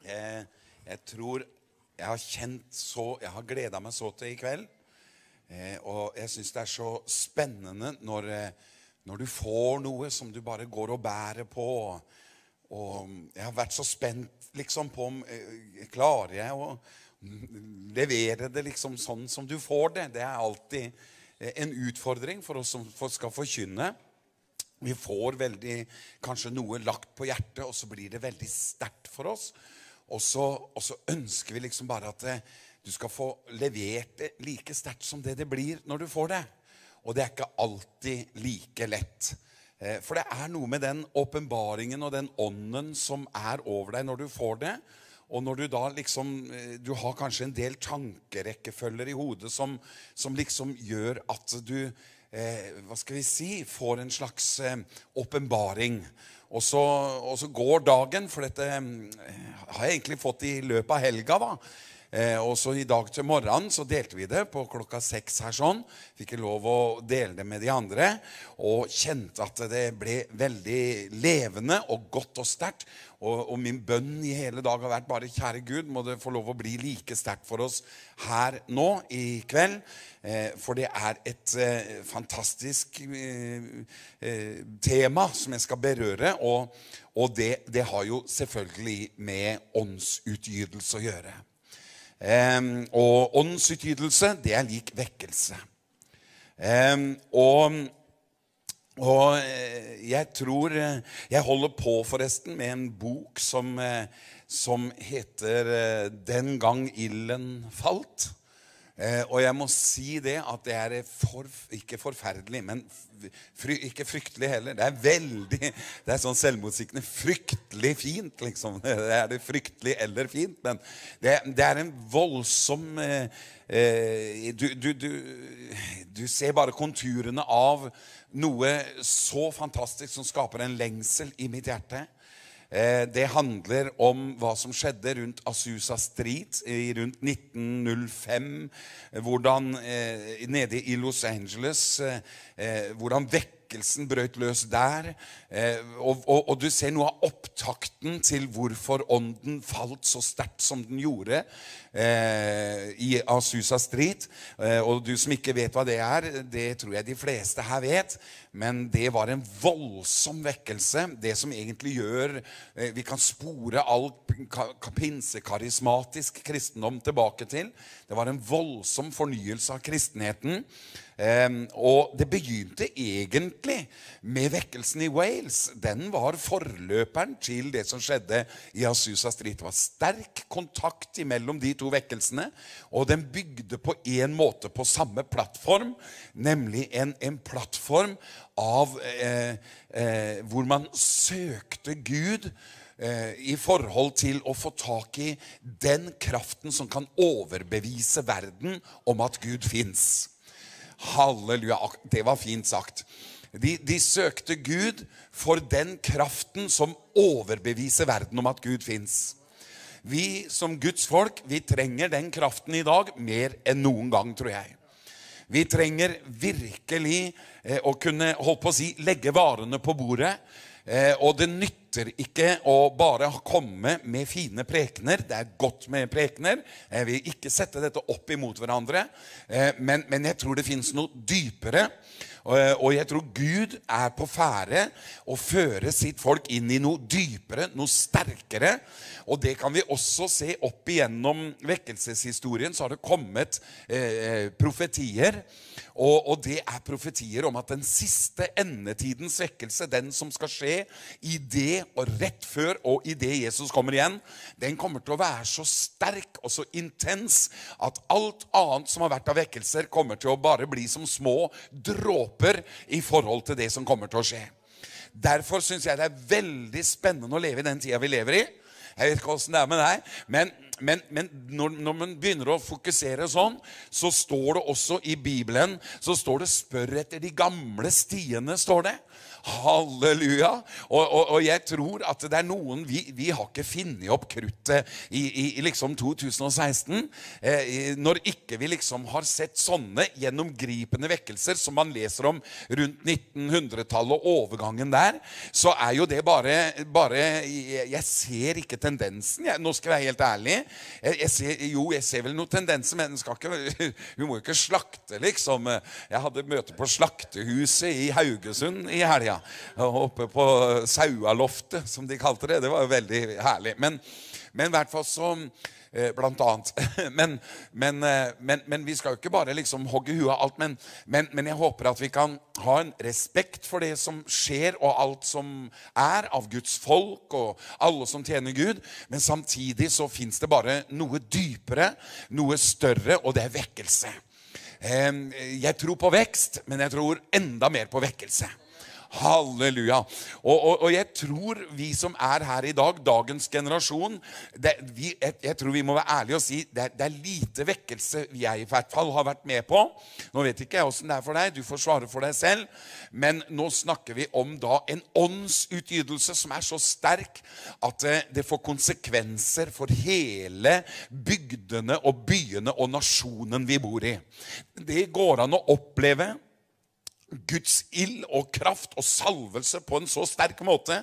Jeg tror jeg har kjent så, jeg har gledet meg så til i kveld. Og jeg synes det er så spennende når du får noe som du bare går og bærer på. Og jeg har vært så spent liksom på om klarer jeg å levere det liksom sånn som du får det. Det er alltid en utfordring for oss som skal forkynne. Vi får veldig, kanskje noe lagt på hjertet, og så blir det veldig sterkt for oss. Og så ønsker vi liksom bare at du skal få levert det like sterkt som det blir når du får det. Og det er ikke alltid like lett. For det er noe med den åpenbaringen og den ånden som er over deg når du får det. Og når du da liksom, du har kanskje en del tankerekkefølger i hodet som liksom gjør at du, hva skal vi si, får en slags åpenbaring. Og så går dagen, for dette har jeg egentlig fått i løpet av helga da. Og så i dag til morgenen så delte vi det på klokka 6 her sånn. Fikk lov å dele det med de andre. Og kjente at det ble veldig levende og godt og sterkt. Og min bønn i hele dag har vært bare, kjære Gud, må det få lov å bli like sterkt for oss her nå i kveld. For det er et fantastisk tema som jeg skal berøre. Og det har jo selvfølgelig med åndsutgytelse å gjøre. Og åndsutgytelse, det er lik vekkelse. Og jeg tror, jeg holder på forresten med en bok som heter Den gang ilden falt. Og jeg må si det at det er ikke forferdelig, men ikke fryktelig heller. Det er veldig, det er sånn selvmotsiktende, fryktelig fint liksom. Det er det fryktelig eller fint, men det er en voldsom, du ser bare konturene av noe så fantastisk som skaper en lengsel i mitt hjerte. Det handler om hva som skjedde rundt Azusa Street rundt 1905, hvordan nede i Los Angeles, hvordan vekkelsen brøt løs der, og du ser noe av opptakten til hvorfor ånden falt så sterkt som den gjorde i Azusa Street. Og du som ikke vet hva det er, det tror jeg de fleste her vet, men det var en voldsom vekkelse. Det som egentlig gjør, vi kan spore all pinsekarismatisk kristendom tilbake til. Det var en voldsom fornyelse av kristenheten. Og det begynte egentlig med vekkelsen i Wales. Den var forløperen til det som skjedde i Azusa Street. Det var sterk kontakt mellom de to vekkelsene, og den bygde på en måte på samme plattform, nemlig en plattform av hvor man søkte Gud i forhold til å få tak i den kraften som kan overbevise verden om at Gud finnes. Halleluja, det var fint sagt. De søkte Gud for den kraften som overbeviser verden om at Gud finnes. Vi som Guds folk, vi trenger den kraften i dag mer enn noen gang, tror jeg. Vi trenger virkelig å kunne, holdt på å si, legge varene på bordet. Og det nytter ikke å bare komme med fine prekener. Det er godt med prekener. Jeg vil ikke sette dette opp imot hverandre. Men jeg tror det finnes noe dypere. Og jeg tror Gud er på ferde å føre sitt folk inn i noe dypere, noe sterkere. Og det kan vi også se opp igjennom vekkelseshistorien. Så har det kommet profetier. Og det er profetier om at den siste endetidens vekkelse, den som skal skje i det og rett før og i det Jesus kommer igjen, den kommer til å være så sterk og så intens at alt annet som har vært av vekkelser kommer til å bare bli som små dråper i forhold til det som kommer til å skje. Derfor synes jeg det er veldig spennende å leve i den tiden vi lever i. Jeg vet ikke hvordan det er med deg, men når man begynner å fokusere sånn, så står det også i Bibelen, så står det spør etter de gamle stiene, står det. Halleluja. Og jeg tror at det noen, vi har ikke finnet opp kruttet i liksom 2016, når ikke vi liksom har sett sånne gjennomgripende vekkelser som man leser om rundt 1900-tallet og overgangen der, så jo det bare jeg ser ikke tendensen. Nå skal jeg være helt ærlig. Jeg ser vel noen tendenser, men vi må jo ikke slakte, liksom. Jeg hadde møte på Slaktehuset i Haugesund i helga. Oppe på Saualoftet, som de kalte det. Det var jo veldig herlig. Men i hvert fall så, blant annet. Men vi skal jo ikke bare liksom hogge huet av alt, men jeg håper at vi kan ha en respekt for det som skjer, og alt som av Guds folk, og alle som tjener Gud. Men samtidig så finnes det bare noe dypere, noe større, og det vekkelse. Jeg tror på vekst, men jeg tror enda mer på vekkelse. Halleluja. Og jeg tror vi som her i dag, dagens generasjon, jeg tror vi må være ærlige og si, det lite vekkelse jeg i hvert fall har vært med på. Nå vet ikke jeg hvordan det for deg, du får svare for deg selv, men nå snakker vi om da en åndsutgytelse som så sterk at det får konsekvenser for hele bygdene og byene og nasjonen vi bor i. Det går an å oppleve Guds ild og kraft og salvelse på en så sterk måte.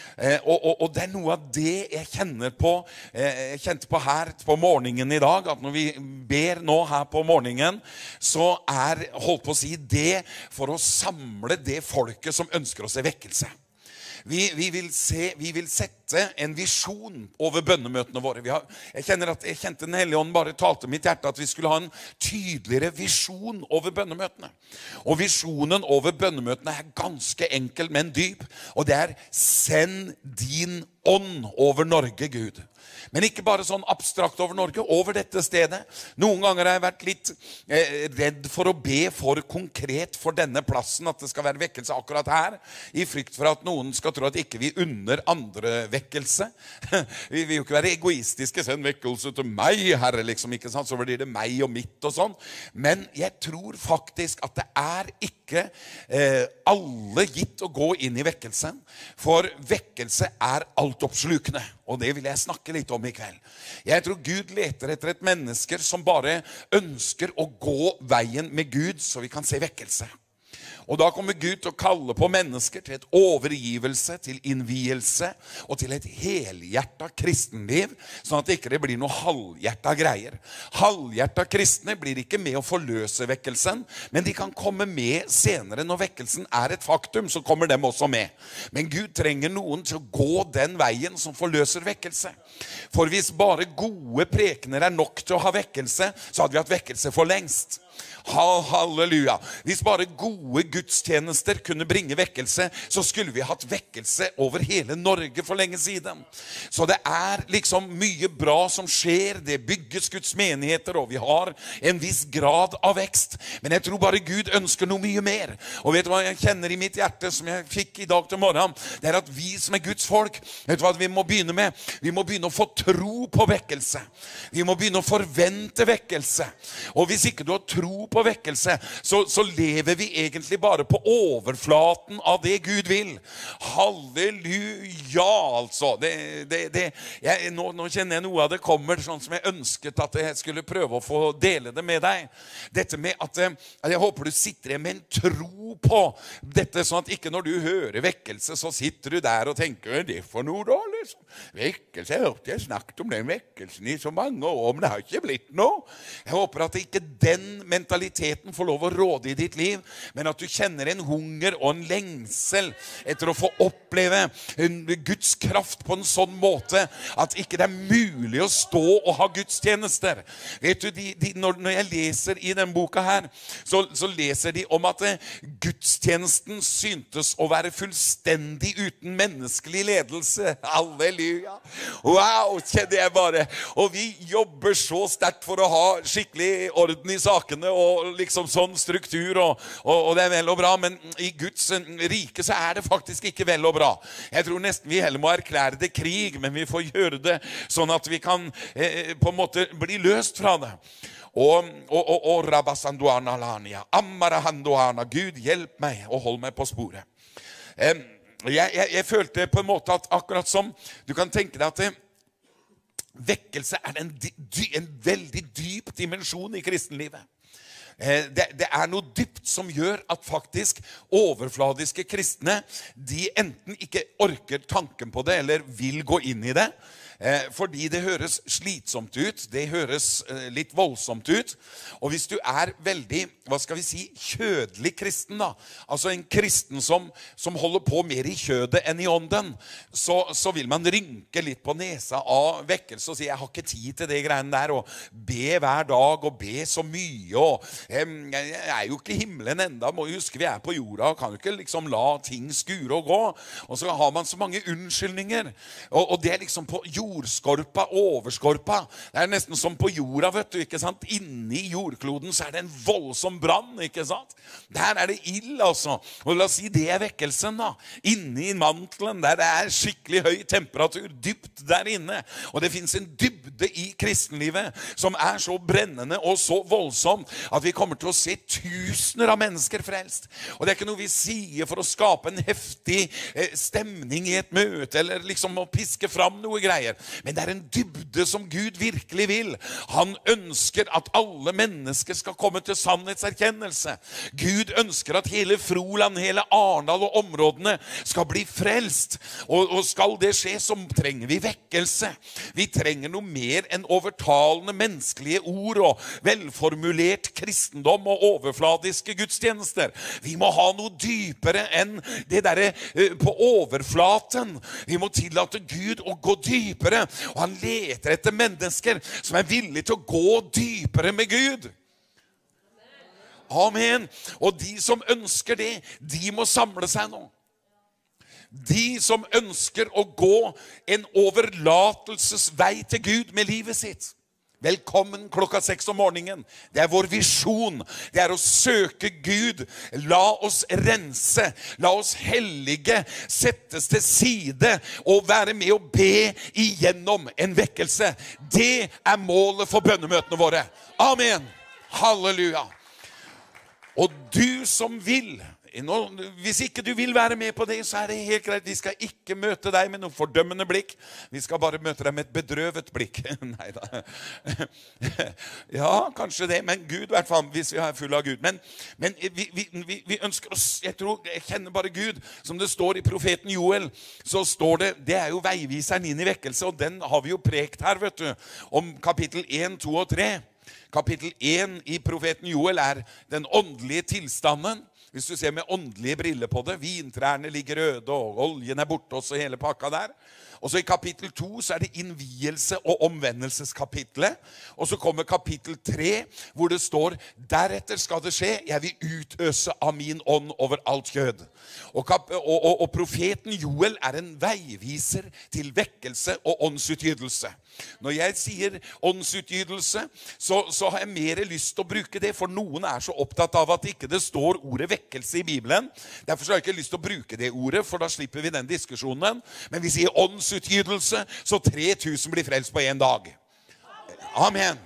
Og det noe av det jeg kjenner på. Jeg kjente på her på morgenen i dag, at når vi ber nå her på morgenen, så holdt på å si det for å samle det folket som ønsker å se vekkelse. Vi vil sette en visjon over bønnemøtene våre. Jeg kjente Den Hellige Ånd bare talte mitt hjerte at vi skulle ha en tydeligere visjon over bønnemøtene. Og visjonen over bønnemøtene ganske enkel, men dyp. Og det send din ånd over Norge, Gud. Men ikke bare sånn abstrakt over Norge, over dette stedet. Noen ganger har jeg vært litt redd for å be for konkret for denne plassen, at det skal være vekkelse akkurat her, i frykt for at noen skal tro at ikke vi unner andre vekkelse. Vi vil jo ikke være egoistiske, send vekkelse til meg, Herre, liksom, ikke sant? Så blir det meg og mitt og sånn. Men jeg tror faktisk at det ikke alle gitt å gå inn i vekkelsen, for vekkelse altoppslukende. Og det vil jeg snakke litt om i kveld. Jeg tror Gud leter etter et mennesker som bare ønsker å gå veien med Gud, så vi kan se vekkelse. Og da kommer Gud til å kalle på mennesker til et overgivelse, til innvielse og til et helhjertet kristenliv, sånn at det ikke blir noe halvhjertet greier. Halvhjertet kristne blir ikke med å forløse vekkelsen, men de kan komme med senere når vekkelsen et faktum, så kommer dem også med. Men Gud trenger noen til å gå den veien som forløser vekkelse. For hvis bare gode prekener nok til å ha vekkelse, så hadde vi hatt vekkelse for lengst. Halleluja. Hvis bare gode gudstjenester kunne bringe vekkelse, så skulle vi hatt vekkelse over hele Norge for lenge siden. Så det liksom mye bra som skjer, det bygges Guds menigheter, og vi har en viss grad av vekst. Men jeg tror bare Gud ønsker noe mye mer. Og vet du hva jeg kjenner i mitt hjerte, som jeg fikk i dag til morgen? Det at vi som Guds folk, vet du hva vi må begynne med? Vi må begynne å få tro på vekkelse. Vi må begynne å forvente vekkelse. Og hvis ikke du har tro på vekkelse, så lever vi egentlig bare på overflaten av det Gud vil. Halleluja, altså. Nå kjenner jeg noe av det kommer, sånn som jeg ønsket at jeg skulle prøve å få dele det med deg. Dette med at jeg håper du sitter med en tro på dette, sånn at ikke når du hører vekkelse, så sitter du der og tenker, det for noe da, liksom. Vekkelse, jeg hørte jeg snakket om den vekkelsen i så mange år, men det har ikke blitt noe. Jeg håper at ikke den mentaliteten får lov å råde i ditt liv, men at du kjenner en hunger og en lengsel etter å få oppleve Guds kraft på en sånn måte at ikke det mulig å stå og ha gudstjenester. Vet du, når jeg leser i den boka her, så leser de om at gudstjenesten syntes å være fullstendig uten menneskelig ledelse. Halleluja. Wow, kjenner jeg bare. Og vi jobber så sterkt for å ha skikkelig orden i sakene og liksom sånn struktur, og det vel og bra, men i Guds rike så det faktisk ikke vel og bra. Jeg tror nesten vi heller må erklære det krig, men vi får gjøre det sånn at vi kan på en måte bli løst fra det. Og Rabasanduana Lania, Amarahanduana, Gud hjelp meg og hold meg på sporet. Jeg følte på en måte at akkurat som du kan tenke deg at vekkelse en veldig dyp dimensjon i kristenlivet. Det noe dypt som gjør at faktisk overfladiske kristne, de enten ikke orker tanken på det, eller vil gå inn i det, fordi det høres slitsomt ut, det høres litt voldsomt ut. Og hvis du veldig, hva skal vi si, kjødelig kristen da, altså en kristen som holder på mer i kjødet enn i ånden, så vil man rynke litt på nesa av vekkelse og si, jeg har ikke tid til det greiene der, og be hver dag, og be så mye, og jeg jo ikke i himmelen enda, må huske vi på jorda, kan jo ikke liksom la ting skure og gå, og så har man så mange unnskyldninger, og det liksom på jordskorpa, overskorpa. Det nesten som på jorda, vet du, ikke sant? Inni jordkloden så det en voldsom brann, ikke sant? Der det ild, altså. Og la oss si, det vekkelsen da. Inni mantelen, der det skikkelig høy temperatur, dypt der inne. Og det finnes en dybde i kristenlivet som så brennende og så voldsomt at vi kommer til å se tusener av mennesker frelst. Og det ikke noe vi sier for å skape en heftig stemning i et møte, eller liksom å piske fram noe greier. Men det en dybde som Gud virkelig vil. Han ønsker at alle mennesker skal komme til sannhetserkjennelse. Gud ønsker at hele Froland, hele Arendal og områdene skal bli frelst. Og skal det skje, så trenger vi vekkelse. Vi trenger noe mer enn overtalende menneskelige ord og velformulert kristendom og overfladiske gudstjenester. Vi må ha noe dypere enn det der på overflaten. Vi må tillate Gud å gå dypere, og han leter etter mennesker som villige til å gå dypere med Gud. Amen. Og de som ønsker det, de må samle seg nå. De som ønsker å gå en overlatelsesvei til Gud med livet sitt. Velkommen 6:00 om morgenen. Det vår visjon. Det å søke Gud. La oss rense. La oss hellige. Settes til side og være med å be igjennom en vekkelse. Det målet for bønnemøtene våre. Amen. Halleluja. Og du som vil, hvis ikke du vil være med på det, så det helt greit. Vi skal ikke møte deg med noen fordømmende blikk. Vi skal bare møte deg med et bedrøvet blikk. Neida. Ja, kanskje det, men Gud i hvert fall, hvis vi full av Gud. Men vi ønsker oss, jeg kjenner bare Gud. Som det står i profeten Joel, så står det jo veiviseren inn i vekkelse, og den har vi jo prekt her, vet du, om kapittel 1, 2 og 3. Kapittel 1 i profeten Joel den åndelige tilstanden. Hvis du ser med åndelige briller på det, vintrærne ligger røde, og oljen borte også, hele pakka der. Og så i kapittel 2 så det innvielse og omvendelseskapitlet. Og så kommer kapittel 3, hvor det står, deretter skal det skje, jeg vil utøse av min ånd over alt kjød. Og profeten Joel en veiviser til vekkelse og åndsutgytelse. Når jeg sier åndsutgytelse, så har jeg mer lyst til å bruke det, for noen så opptatt av at ikke det står ordet vekkelse i Bibelen. Derfor har jeg ikke lyst til å bruke det ordet, for da slipper vi den diskusjonen. Men vi sier åndsutgytelse, så 3000 blir frelst på en dag. Amen.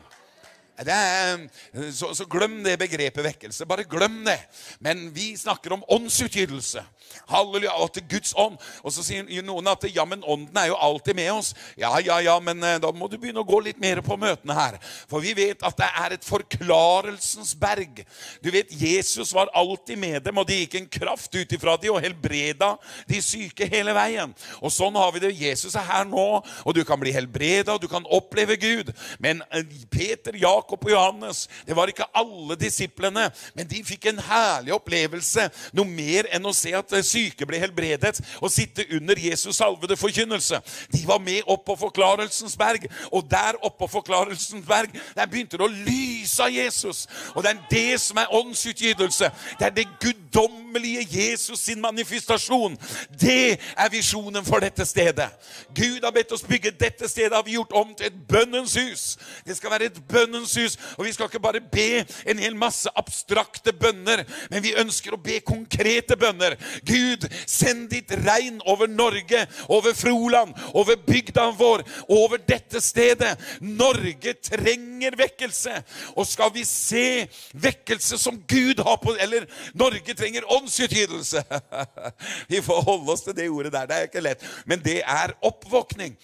Så glem det begrepet vekkelse, bare glem det. Men vi snakker om åndsutgytelse. Halleluja, og til Guds ånd. Og så sier noen at ja, men ånden jo alltid med oss. Ja, men da må du begynne å gå litt mer på møtene her. For vi vet at det et forklarelsens berg. Du vet, Jesus var alltid med dem, og det gikk en kraft ut ifra dem, og helbreda de syke hele veien. Og sånn har vi det. Jesus her nå, og du kan bli helbreda, og du kan oppleve Gud. Men Peter, Jakob og Johannes, det var ikke alle disiplene, men de fikk en herlig opplevelse, noe mer enn å se at syke ble helbredet og sitte under Jesus salvede forkynnelse. De var med opp på forklarelsens berg, og der oppe på forklarelsens berg, der begynte det å lyse av Jesus. Og det det som åndsutgytelse. Det det guddommelige Jesus sin manifestasjon. Det visjonen for dette stedet. Gud har bedt oss bygge dette stedet, har vi gjort om til et bønnens hus. Det skal være et bønnens hus, og vi skal ikke bare be en hel masse abstrakte bønner, men vi ønsker å be konkrete bønner. Gud, send ditt regn over Norge, over Froland, over bygda vår, over dette stedet. Norge trenger vekkelse, og skal vi se vekkelse som Gud har på, eller Norge trenger åndsutgytelse. Vi får holde oss til det ordet der, det er ikke lett, men det er oppvåkning.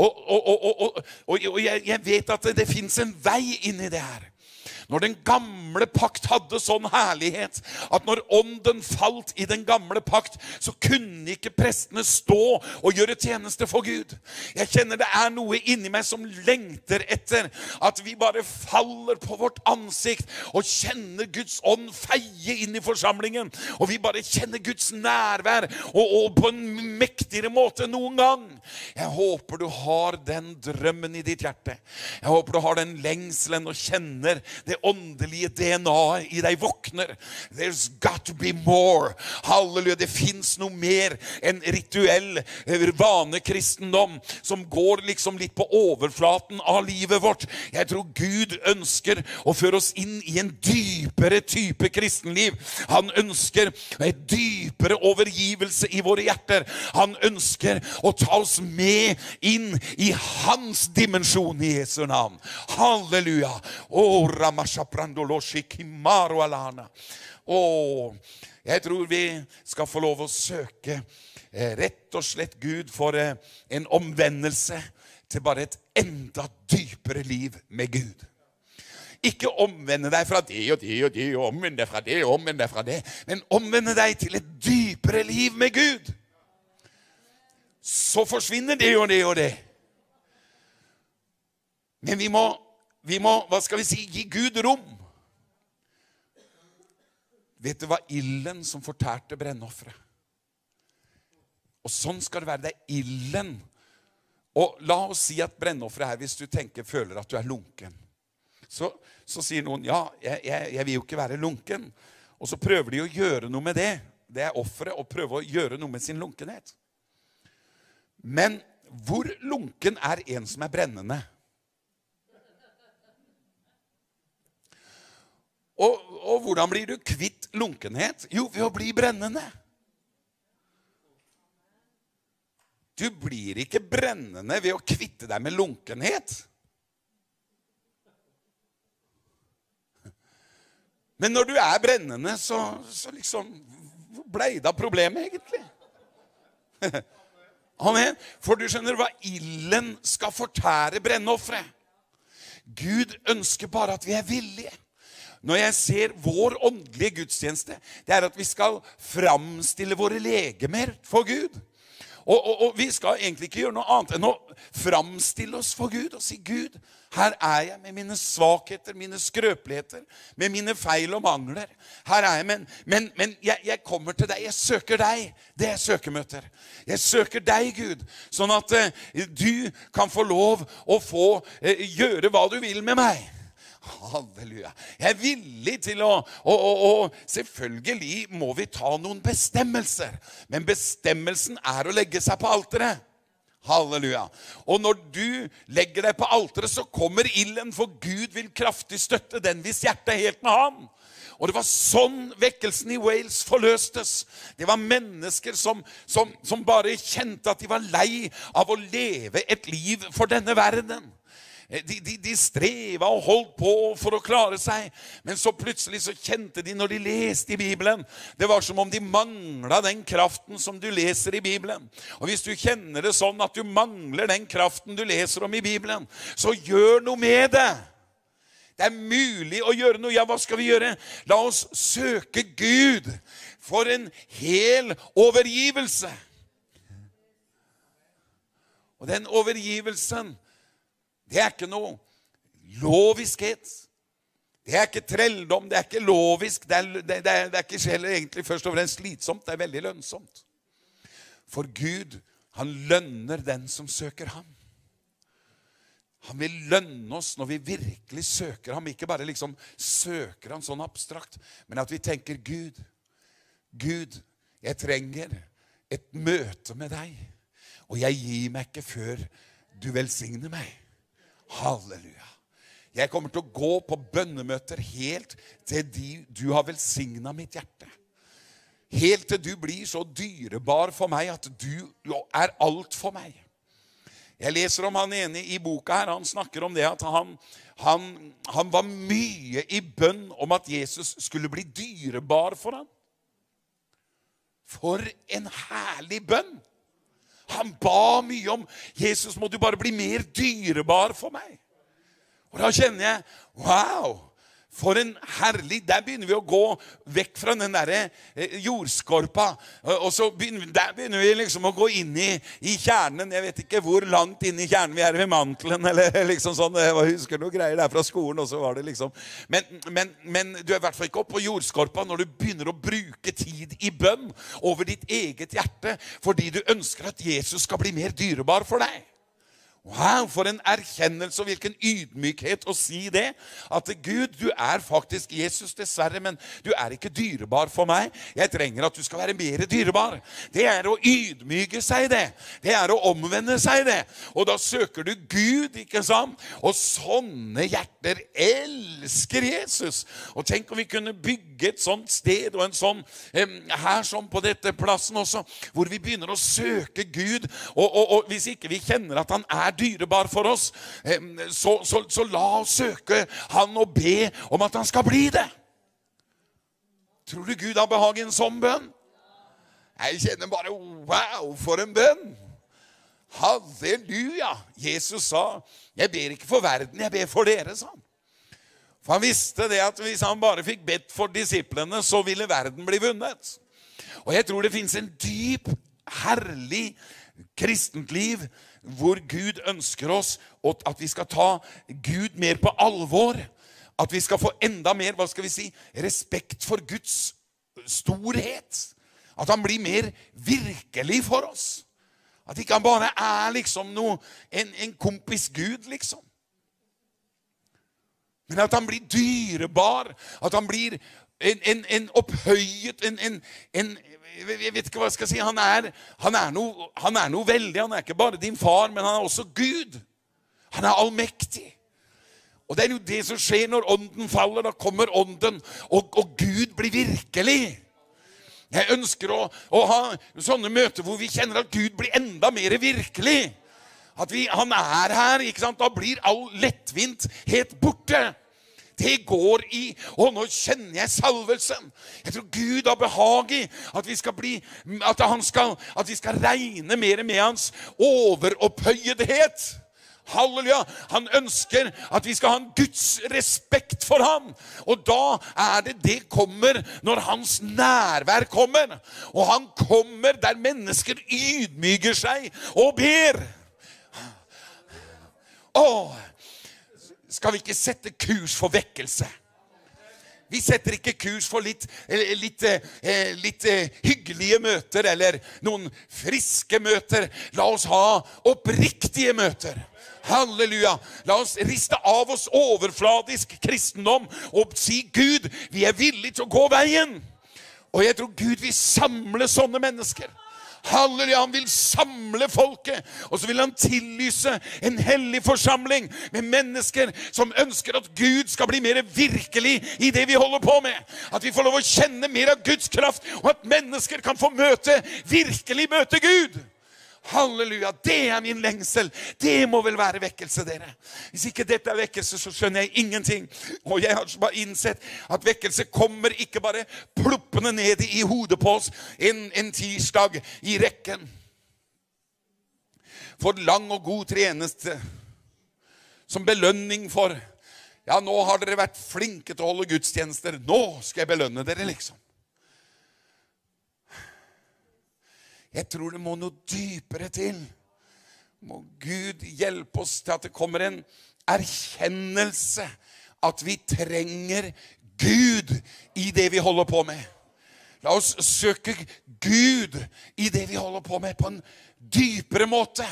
Og jeg vet at det finnes en vei inn i det her. Når den gamle pakt hadde sånn herlighet, at når ånden falt i den gamle pakt, så kunne ikke prestene stå og gjøre tjeneste for Gud. Jeg kjenner det er noe inni meg som lengter etter at vi bare faller på vårt ansikt og kjenner Guds ånd feie inn i forsamlingen, og vi bare kjenner Guds nærvær og på en mektigere måte enn noen gang. Jeg håper du har den drømmen i ditt hjerte. Jeg håper du har den lengselen og kjenner det åndelige DNA-et i deg våkner. There's got to be more. Halleluja, det finnes noe mer enn rituell vanekristendom som går liksom litt på overflaten av livet vårt. Jeg tror Gud ønsker å føre oss inn i en dypere type kristenliv. Han ønsker en dypere overgivelse i våre hjerter. Han ønsker å ta oss med inn i hans dimensjon i Jesu navn. Halleluja. Jeg tror vi skal få lov å søke rett og slett Gud for en omvendelse til bare et enda dypere liv med Gud. Ikke omvende deg fra det og det og det, og omvende deg fra det og omvende deg fra det, men omvende deg til et dypere liv med Gud. Så forsvinner det og det og det. Men vi må, hva skal vi si, gi Gud rom. Vet du hva? Ilden som fortærte brennofferet. Og sånn skal det være. Det er ilden. Og la oss si at brennofferet her, hvis du føler at du er lunken. Så sier noen, ja, jeg vil jo ikke være lunken. Og så prøver de å gjøre noe med det. Det er offeret å prøve å gjøre noe med sin lunkenhet. Men hvor lunken er en som er brennende? Og hvordan blir du kvitt lunkenhet? Jo, ved å bli brennende. Du blir ikke brennende ved å kvitte deg med lunkenhet. Men når du er brennende, så liksom, hvor ble det av problemet egentlig? Amen. For du skjønner hva ilden skal fortære brennofferet. Gud ønsker bare at vi er villige. Når jeg ser vår åndelige gudstjeneste, det er at vi skal framstille våre legemer for Gud. Og vi skal egentlig ikke gjøre noe annet enn å framstille oss for Gud og si, Gud, her er jeg med mine svakheter, mine skrøpeligheter, med mine feil og mangler. Her er jeg, men jeg kommer til deg, jeg søker deg. Det er søkemøter. Jeg søker deg, Gud, sånn at du kan få lov å få gjøre hva du vil med meg. Halleluja. Jeg er villig til å selvfølgelig må vi ta noen bestemmelser, men bestemmelsen er å legge seg på alteret. Halleluja. Og når du legger deg på alteret, så kommer ilden, for Gud vil kraftig støtte den hvis hjertet er helt med ham. Og det var sånn vekkelsen i Wales forløstes. Det var mennesker som bare kjente at de var lei av å leve et liv for denne verden. De streva og holdt på for å klare seg, men så plutselig så kjente de når de leste i Bibelen, det var som om de manglet den kraften som du leser i Bibelen. Og hvis du kjenner det sånn at du mangler den kraften du leser om i Bibelen, så gjør noe med det. Det er mulig å gjøre noe. Ja, hva skal vi gjøre? La oss søke Gud for en hel overgivelse. Og den overgivelsen, det er ikke noe loviskhet. Det er ikke trelldom, det er ikke lovisk. Det er ikke heller egentlig først og fremst slitsomt, det er veldig lønnsomt. For Gud, han lønner den som søker ham. Han vil lønne oss når vi virkelig søker ham. Ikke bare liksom søker ham sånn abstrakt, men at vi tenker, Gud, jeg trenger et møte med deg, og jeg gir meg ikke før du velsigner meg. Halleluja. Jeg kommer til å gå på bønnemøter helt til du har velsignet mitt hjerte. Helt til du blir så dyrebar for meg at du alt for meg. Jeg leser om han ene i boka her, han snakker om det at han var mye i bønn om at Jesus skulle bli dyrebar for ham. For en herlig bønn! Han ba mye om, Jesus, må du bare bli mer dyrebar for meg. Og da kjenner jeg, wow, for en herlig, der begynner vi å gå vekk fra den der jordskorpa, og så der begynner vi liksom å gå inn i kjernen. Jeg vet ikke hvor langt inn i kjernen vi ved mantelen, eller liksom sånn, jeg husker noen greier der fra skolen, og så var det liksom, men du er i hvert fall ikke oppe på jordskorpa når du begynner å bruke tid i bønn over ditt eget hjerte, fordi du ønsker at Jesus skal bli mer dyrebar for deg. Wow, for en erkjennelse og hvilken ydmykhet å si det. At Gud, du er faktisk Jesus dessverre, men du er ikke dyrebar for meg. Jeg trenger at du skal være mer dyrebar. Det er å ydmyke seg det. Det er å omvende seg det. Og da søker du Gud, ikke sant? Og sånne hjerter elsker Jesus. Og tenk om vi kunne bygge et sånt sted og en sånn, her sånn på dette plassen også, hvor vi begynner å søke Gud. Og hvis ikke vi kjenner at han er dyrebar for oss, så la oss søke han og be om at han skal bli det. Tror du Gud har behag i en sånn bønn? Jeg kjenner bare, wow, for en bønn. Halleluja. Jesus sa, jeg ber ikke for verden, jeg ber for dere, sa han. For han visste det at hvis han bare fikk bedt for disiplene, så ville verden bli vunnet. Og jeg tror det finnes en dyp, herlig kristent liv hvor Gud ønsker oss at vi skal ta Gud mer på alvor, at vi skal få enda mer, hva skal vi si, respekt for Guds storhet, at han blir mer virkelig for oss, at ikke han bare er liksom en kompis Gud liksom, men at han blir dyrebar, at han blir en opphøyet, jeg vet ikke hva jeg skal si, han er noe veldig, han er ikke bare din far, men han er også Gud. Han er allmektig. Og det er jo det som skjer når ånden faller, da kommer ånden, og Gud blir virkelig. Jeg ønsker å ha sånne møter hvor vi kjenner at Gud blir enda mer virkelig. At han er her, ikke sant? Da blir all lettvint helt borte. Det går i, og nå kjenner jeg salvelsen. Jeg tror Gud har behag i at vi skal regne mer med hans overopphøyedhet. Halleluja. Han ønsker at vi skal ha en Guds respekt for ham. Og da det kommer når hans nærvær kommer. Og han kommer der mennesker ydmyker seg og ber. Skal vi ikke sette kurs for vekkelse? Vi setter ikke kurs for litt hyggelige møter, eller noen friske møter. La oss ha oppriktige møter. Halleluja. La oss riste av oss overfladisk kristendom og si, Gud, vi er villige til å gå veien. Og jeg tror Gud vil samle sånne mennesker. Halleluja, han vil samle folket, og så vil han tillyse en hellig forsamling med mennesker som ønsker at Gud skal bli mer virkelig i det vi holder på med. At vi får lov å kjenne mer av Guds kraft, og at mennesker kan få virkelig møte Gud. Halleluja, det er min lengsel. Det må vel være vekkelse, dere. Hvis ikke dette er vekkelse, så skjønner jeg ingenting. Og jeg har bare innsett at vekkelse kommer ikke bare ploppende ned i hodet på oss en tirsdag i rekken. For lang og god tjeneste som belønning for, ja, nå har dere vært flinke til å holde gudstjenester, nå skal jeg belønne dere liksom. Jeg tror det må noe dypere til. Må Gud hjelpe oss til at det kommer en erkjennelse at vi trenger Gud i det vi holder på med. La oss søke Gud i det vi holder på med på en dypere måte.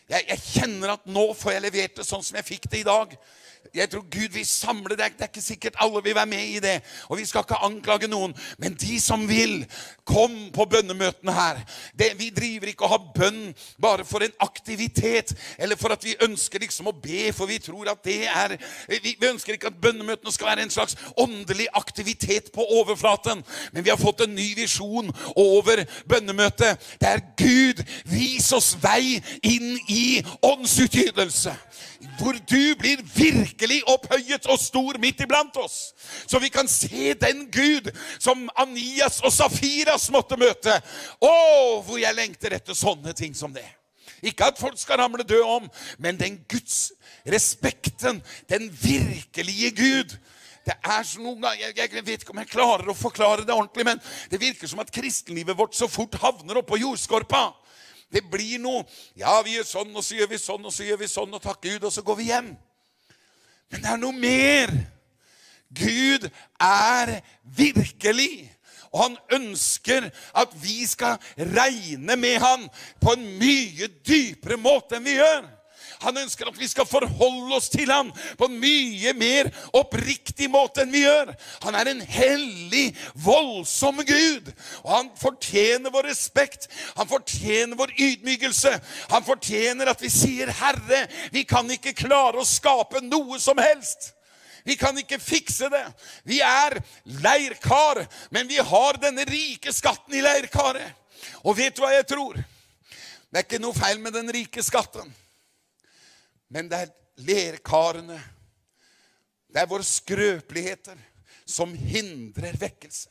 Jeg kjenner at nå får jeg levert det sånn som jeg fikk det i dag. Jeg tror Gud vil samle det. Det ikke sikkert alle vil være med i det. Og vi skal ikke anklage noen. Men de som vil, kom på bønnemøtene her. Vi driver ikke å ha bønn bare for en aktivitet. Eller for at vi ønsker liksom å be. For vi tror at det er... Vi ønsker ikke at bønnemøtene skal være en slags åndelig aktivitet på overflaten. Men vi har fått en ny visjon over bønnemøtet. Det er Gud, vis oss vei inn i åndsutgytelse. Hvor du blir virkelig opphøyet og stor midt iblant oss. Så vi kan se den Gud som Anias og Safiras måtte møte. Hvor jeg lengter etter sånne ting som det. Ikke at folk skal ramle død om, men den Guds respekten, den virkelige Gud. Det er så noen ganger, jeg vet ikke om jeg klarer å forklare det ordentlig, men det virker som at kristenlivet vårt så fort havner opp på jordskorpa. Det blir noe, ja, vi gjør sånn, og så gjør vi sånn, og så gjør vi sånn, og takk Gud, og så går vi hjem. Men det er noe mer. Gud er virkelig, og han ønsker at vi skal regne med han på en mye dypere måte enn vi gjør. Han ønsker at vi skal forholde oss til ham på en mye mer oppriktig måte enn vi gjør. Han er en hellig, voldsom Gud. Og han fortjener vår respekt. Han fortjener vår ydmykelse. Han fortjener at vi sier, Herre, vi kan ikke klare å skape noe som helst. Vi kan ikke fikse det. Vi er leirkar, men vi har denne rike skatten i leirkaret. Og vet du hva jeg tror? Det er ikke noe feil med den rike skatten. Men det er lerkarene, det er våre skrøpeligheter som hindrer vekkelse.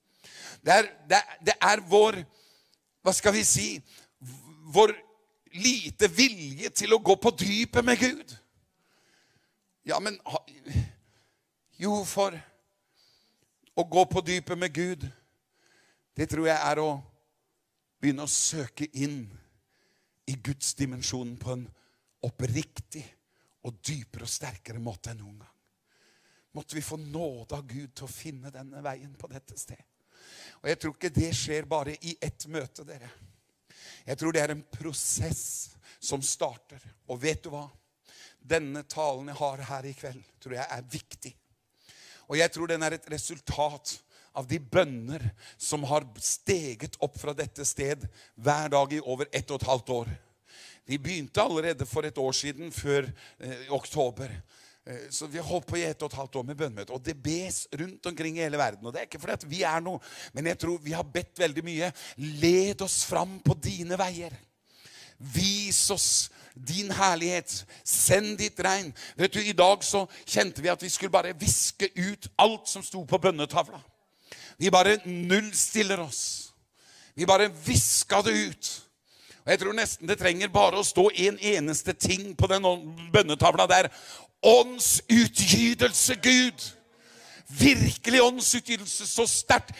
Det er vår, hva skal vi si, vår lite vilje til å gå på dypet med Gud. Ja, men jo, for å gå på dypet med Gud, det tror jeg er å begynne å søke inn i Guds dimensjonen på en oppriktig og dypere og sterkere måte enn noen gang. Måtte vi få nåde av Gud til å finne denne veien på dette sted. Og jeg tror ikke det skjer bare i ett møte, dere. Jeg tror det er en prosess som starter. Og vet du hva? Denne talen jeg har her i kveld, tror jeg er viktig. Og jeg tror den er et resultat av de bønner som har steget opp fra dette sted hver dag i over 1,5 år. Vi begynte allerede for 1 år siden, før oktober. Så vi har holdt på i 1,5 år med bønnemøte. Og det bes rundt omkring i hele verden. Og det er ikke fordi at vi er noe, men jeg tror vi har bedt veldig mye. Led oss fram på dine veier. Vis oss din herlighet. Send ditt regn. Vet du, i dag så kjente vi at vi skulle bare viske ut alt som sto på bønnetavla. Vi bare nullstiller oss. Vi bare visket det ut. Og jeg tror nesten det trenger bare å stå en eneste ting på den bønnetavla der. Åndsutgytelse, Gud. Virkelig åndsutgytelse så sterkt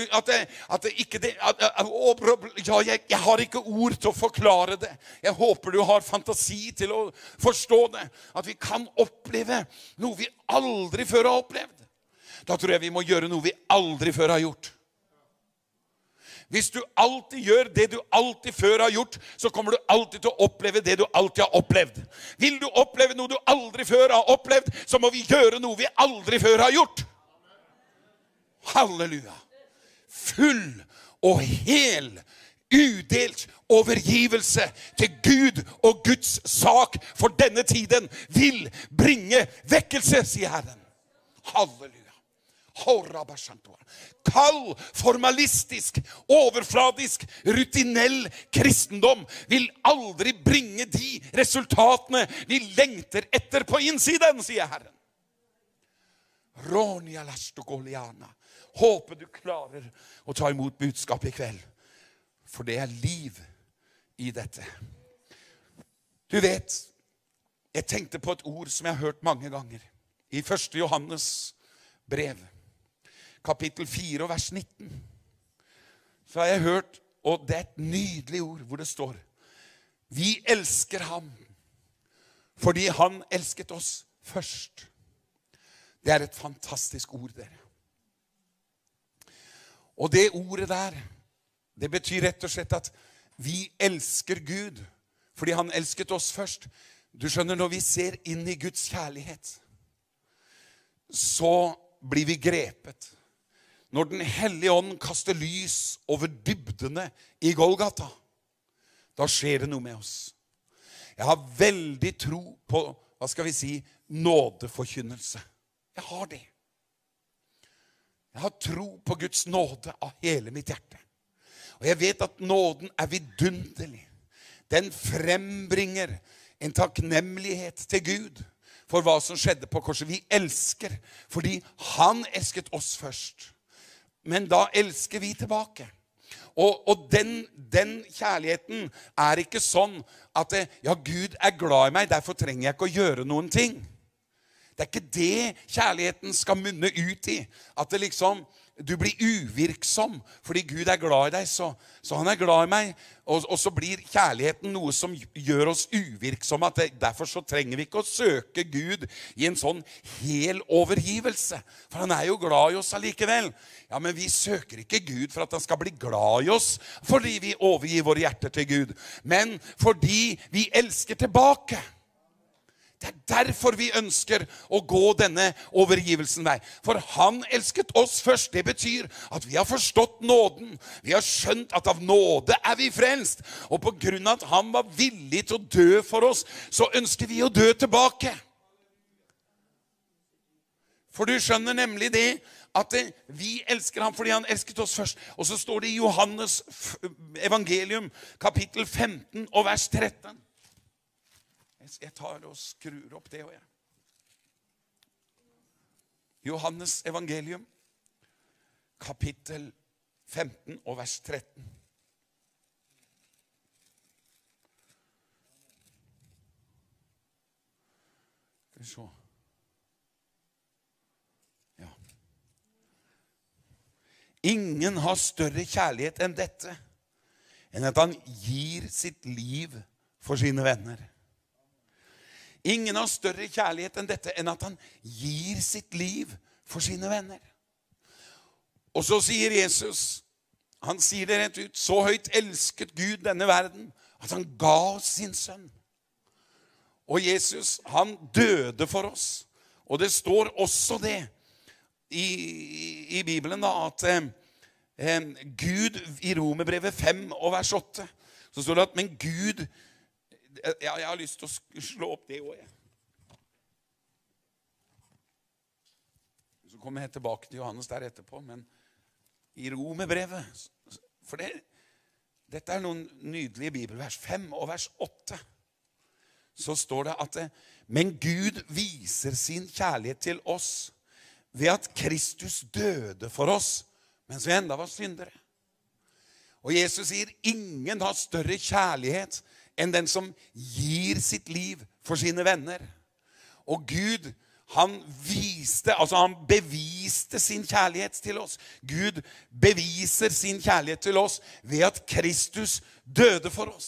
jeg har ikke ord til å forklare det. Jeg håper du har fantasi til å forstå det. At vi kan oppleve noe vi aldri før har opplevd. Da tror jeg vi må gjøre noe vi aldri før har gjort. Hvis du alltid gjør det du alltid før har gjort, så kommer du alltid til å oppleve det du alltid har opplevd. Vil du oppleve noe du aldri før har opplevd, så må vi gjøre noe vi aldri før har gjort. Halleluja. Full og hel, udelt overgivelse til Gud og Guds sak for denne tiden vil bringe vekkelse, sier Herren. Halleluja. Kall, formalistisk, overfladisk, rutinell kristendom vil aldri bringe de resultatene vi lengter etter på innsiden, sier Herren. Håper du klarer å ta imot budskapet i kveld, for det er liv i dette. Du vet, jeg tenkte på et ord som jeg har hørt mange ganger i 1. Johannes brev. Kapittel 4 og vers 19. Så har jeg hørt, og det er et nydelig ord hvor det står: vi elsker ham fordi han elsket oss først. Det er et fantastisk ord, dere. Og det ordet der, det betyr rett og slett at vi elsker Gud fordi han elsket oss først. Du skjønner, når vi ser inn i Guds kjærlighet, så blir vi grepet. Når den hellige ånd kaster lys over dybdene i Golgata, da skjer det noe med oss. Jeg har veldig tro på, hva skal vi si, nådeforkynnelse. Jeg har det. Jeg har tro på Guds nåde av hele mitt hjerte. Og jeg vet at nåden er vidunderlig. Den frembringer en takknemlighet til Gud for hva som skjedde på korset. Vi elsker fordi han elsket oss først. Men da elsker vi tilbake. Og den kjærligheten er ikke sånn at ja, Gud er glad i meg, derfor trenger jeg ikke å gjøre noen ting. Det er ikke det kjærligheten skal munne ut i. At det liksom, du blir uvirksom fordi Gud er glad i deg, så han er glad i meg. Og så blir kjærligheten noe som gjør oss uvirksomme. Derfor så trenger vi ikke å søke Gud i en sånn hel overgivelse. For han er jo glad i oss allikevel. Ja, men vi søker ikke Gud for at han skal bli glad i oss fordi vi overgir våre hjerter til Gud. Men fordi vi elsker tilbake. Det er derfor vi ønsker å gå denne overgivelsen vei. For han elsket oss først. Det betyr at vi har forstått nåden. Vi har skjønt at av nåde er vi frelst. Og på grunn av at han var villig til å dø for oss, så ønsker vi å dø tilbake. For du skjønner nemlig det, at vi elsker ham fordi han elsket oss først. Og så står det i Johannes evangelium, kapittel 15 og vers 13. Jeg tar og skrur opp det også. Johannes evangelium, kapittel 15 og vers 13. Skal vi se. Ja. Ingen har større kjærlighet enn dette, enn at han gir sitt liv for sine venner. Ingen har større kjærlighet enn dette, enn at han gir sitt liv for sine venner. Og så sier Jesus, han sier det rett ut, så høyt elsket Gud denne verden, at han ga oss sin sønn. Og Jesus, han døde for oss. Og det står også det i Bibelen da, at Gud i Romerbrevet 5 og vers 8, så står det at, men Gud, ja, jeg har lyst til å slå opp det også. Så kommer jeg tilbake til Johannes der etterpå, men i Romerbrevet, for dette er noen nydelige bibelvers, 5 og vers 8, så står det at, men Gud viser sin kjærlighet til oss ved at Kristus døde for oss, mens vi enda var syndere. Og Jesus sier, ingen har større kjærlighet enn den som gir sitt liv for sine venner. Og Gud, han beviste sin kjærlighet til oss. Gud beviser sin kjærlighet til oss ved at Kristus døde for oss.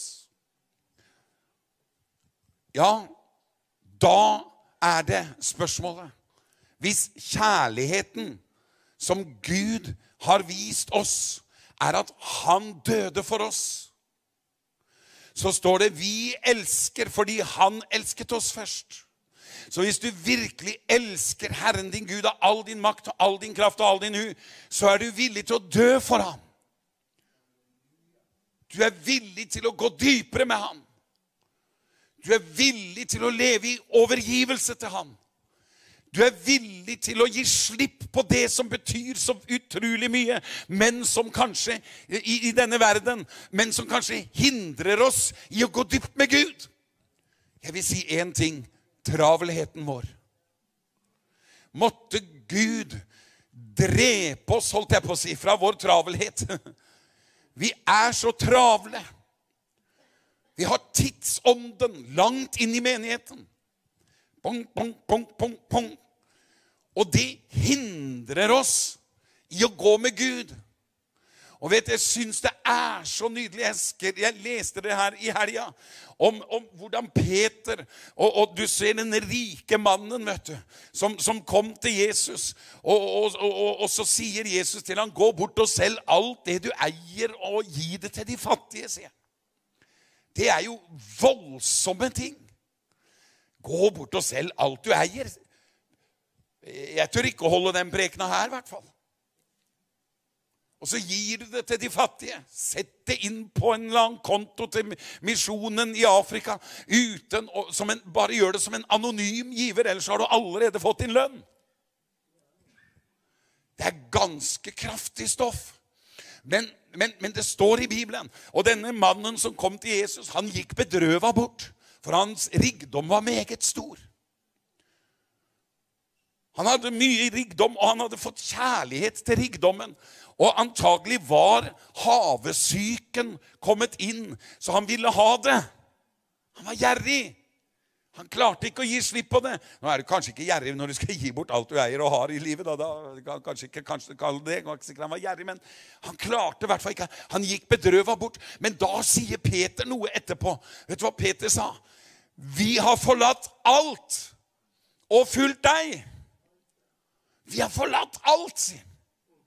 Ja, da er det spørsmålet. Hvis kjærligheten som Gud har vist oss, er at han døde for oss, så står det, vi elsker fordi han elsket oss først. Så hvis du virkelig elsker Herren din Gud av all din makt og all din kraft og all din hu, så er du villig til å dø for ham. Du er villig til å gå dypere med ham. Du er villig til å leve i overgivelse til ham. Du er villig til å gi slipp på det som betyr så utrolig mye, men som kanskje i denne verden, men som kanskje hindrer oss i å gå dypt med Gud. Jeg vil si en ting, travelheten vår. Måtte Gud drepe oss, holdt jeg på å si, fra vår travelhet. Vi er så travle. Vi har tidsånden langt inn i menigheten. Pong, pong, pong, pong, pong. Og det hindrer oss i å gå med Gud. Og vet du, jeg synes det er så nydelig. Jeg leste det her i helgen om hvordan Peter, og du ser den rike mannen, vet du, som kom til Jesus. Og så sier Jesus til han, gå bort og selg alt det du eier og gi det til de fattige, sier han. Det jo voldsomme ting. Gå bort og selg alt du eier. Jeg tør ikke å holde den prekena her, I hvert fall. Og så gir du det til de fattige. Sett det inn på en eller annen konto til misjonen I Afrika. Bare gjør det som en anonym giver, ellers har du allerede fått din lønn. Det ganske kraftig stoff. Men det står I Bibelen. Og denne mannen som kom til Jesus, han gikk bedrøvet bort. For hans rikdom var meget stor. Han hadde mye rikdom, og han hadde fått kjærlighet til rikdommen. Og antagelig var havesyken kommet inn, så han ville ha det. Han var gjerrig. Han klarte ikke å gi slipp på det. Nå det kanskje ikke gjerrig når du skal gi bort alt du eier og har I livet. Da kanskje kalle det. Jeg var ikke sikker han var gjerrig, men han klarte I hvert fall ikke. Han gikk bedrøvet bort. Men da sier Peter noe etterpå. Vet du hva Peter sa? Vi har forlatt alt og fulgt deg. Vi har forlatt alt, sier han.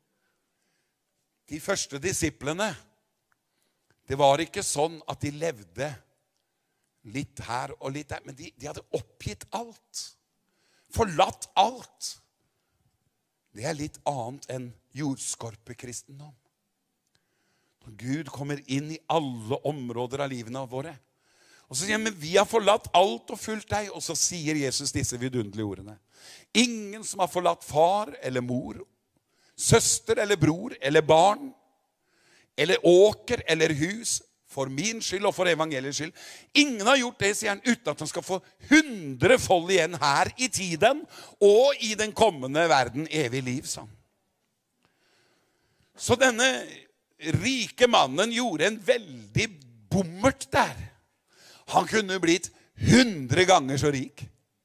De første disiplene, det var ikke sånn at de levde litt her og litt der, men de hadde oppgitt alt. Forlatt alt. Det litt annet enn jordskorpekristendom. Når Gud kommer inn I alle områder av livene våre. Og så sier han, men vi har forlatt alt og fulgt deg. Og så sier Jesus disse vidunderlige ordene. Ingen som har forlatt far eller mor, søster eller bror eller barn, eller åker eller hus, for min skyld og for evangeliets skyld. Ingen har gjort det, sier han, uten at han skal få 100-fold igjen her I tiden, og I den kommende verden evig liv, sa han. Så denne rike mannen gjorde en veldig bommert der. Han kunne blitt 100 ganger så rik.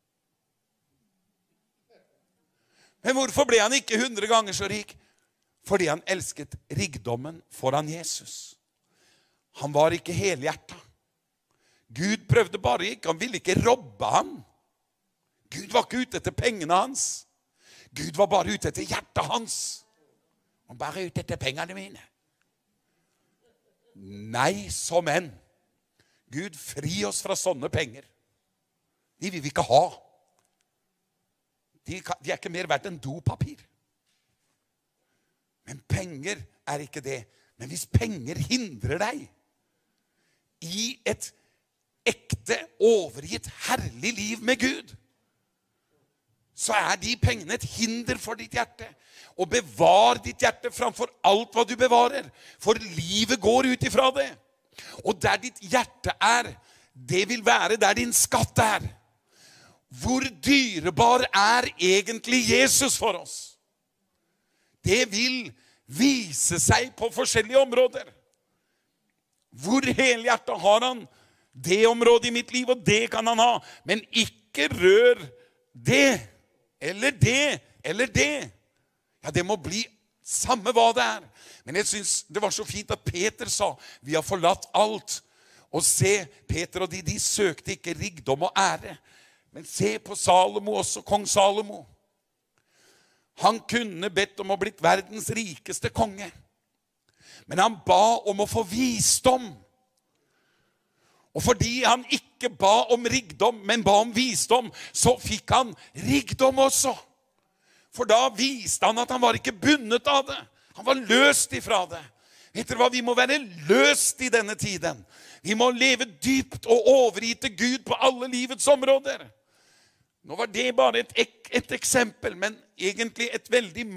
Men hvorfor ble han ikke 100 ganger så rik? Fordi han elsket rikdommen foran Jesus. Han var ikke helhjertet. Gud prøvde bare ikke, han ville ikke robbe han. Gud var ikke ute etter pengene hans. Gud var bare ute etter hjertet hans. Han var bare ute etter pengene mine. Nei, som enn. Gud, fri oss fra sånne penger. De vil vi ikke ha. De ikke mer verdt enn dopapir. Men penger ikke det. Men hvis penger hindrer deg I et ekte, overgitt, herlig liv med Gud, så de pengene et hinder for ditt hjerte. Og bevar ditt hjerte framfor alt hva du bevarer. For livet går ut ifra det. Og der ditt hjerte det vil være der din skatt Hvor dyrebar egentlig Jesus for oss? Det vil vise seg på forskjellige områder. Hvor helhjertet har han det området I mitt liv, og det kan han ha. Men ikke rør det, eller det, eller det. Ja, det må bli samme hva det Men jeg synes det var så fint at Peter sa, vi har forlatt alt. Og se, Peter og de søkte ikke rikdom og ære. Men se på Salomo også, kong Salomo. Han kunne bedt om å blitt verdens rikeste konge. Men han ba om å få visdom. Og fordi han ikke ba om rikdom, men ba om visdom, så fikk han rikdom også. For da viste han at han var ikke bundet av det. Han var løst ifra det. Vet dere hva? Vi må være løst I denne tiden. Vi må leve dypt og overgitt til Gud på alle livets områder. Nå var det bare et eksempel, men egentlig et veldig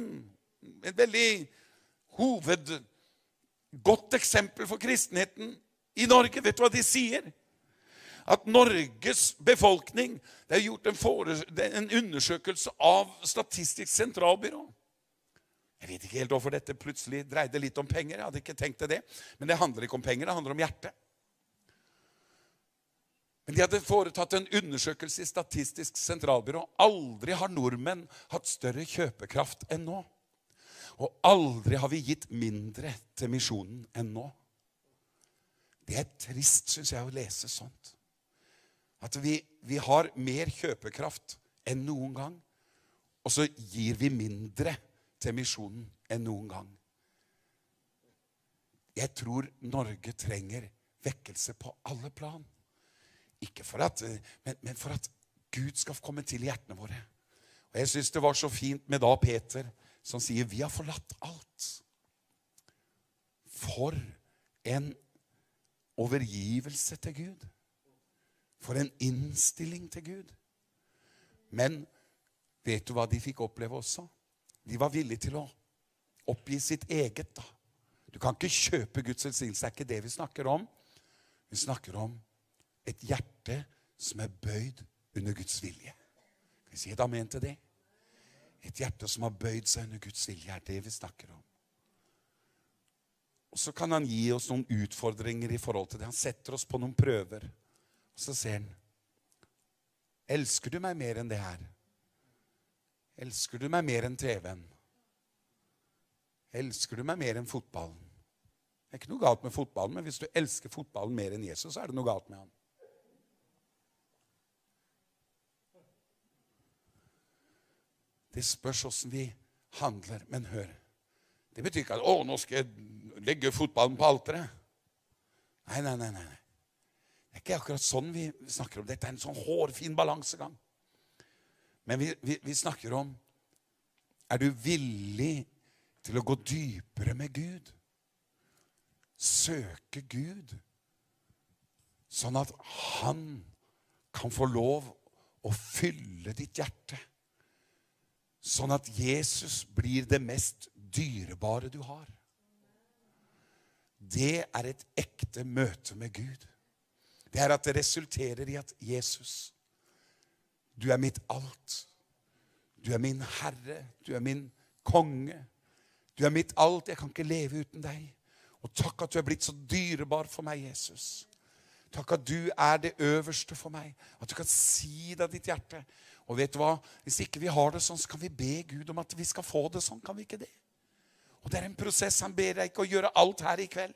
godt eksempel for kristenheten I Norge. Vet du hva de sier? At Norges befolkning, det gjort en undersøkelse av Statistisk sentralbyrå. Jeg vet ikke helt hvorfor dette plutselig dreide litt om penger. Jeg hadde ikke tenkt det. Men det handler ikke om penger, det handler om hjerte. Men de hadde foretatt en undersøkelse I Statistisk sentralbyrå. Aldri har nordmenn hatt større kjøpekraft enn nå. Og aldri har vi gitt mindre til misjonen enn nå. Det trist, synes jeg, å lese sånt. At vi har mer kjøpekraft enn noen gang, og så gir vi mindre til misjonen enn noen gang. Jeg tror Norge trenger vekkelse på alle plan. Ikke for at, men for at Gud skal komme til i hjertene våre. Og jeg synes det var så fint med da Peter, som sier, vi har forlatt alt. For en overgivelse til Gud. For en innstilling til Gud. Men vet du hva de fikk oppleve også? De var villige til å oppgi sitt eget da. Du kan ikke kjøpe Guds velsignelse, det er ikke det vi snakker om. Vi snakker om et hjerte som bøyd under Guds vilje. Kan vi si et amen til det? Et hjerte som har bøyd seg under Guds vilje, det vi snakker om. Og så kan han gi oss noen utfordringer i forhold til det. Han setter oss på noen prøver. Og så ser han, elsker du meg mer enn det her? Elsker du meg mer enn TV-en? Elsker du meg mer enn fotballen? Det er ikke noe galt med fotballen, men hvis du elsker fotballen mer enn Jesus, så er det noe galt med han. Det spørs hvordan vi handler, men hør. Det betyr ikke at, nå skal jeg legge fotballen på alteret. Nei. Det er ikke akkurat sånn vi snakker om. Dette er en sånn hårfin balansegang. Men vi snakker om, er du villig til å gå dypere med Gud? Søke Gud, sånn at han kan få lov å fylle ditt hjerte. Sånn at Jesus blir det mest dyrebare du har. Det er et ekte møte med Gud. Det er at det resulterer i at Jesus, du er mitt alt. Du er min Herre, du er min konge. Du er mitt alt, jeg kan ikke leve uten deg. Og takk at du er blitt så dyrebar for meg, Jesus. Takk at du er det øverste for meg. At du kan si det av ditt hjerte. Og vet du hva? Hvis ikke vi har det sånn, så kan vi be Gud om at vi skal få det sånn. Kan vi ikke det? Og det er en prosess. Han ber deg ikke å gjøre alt her i kveld.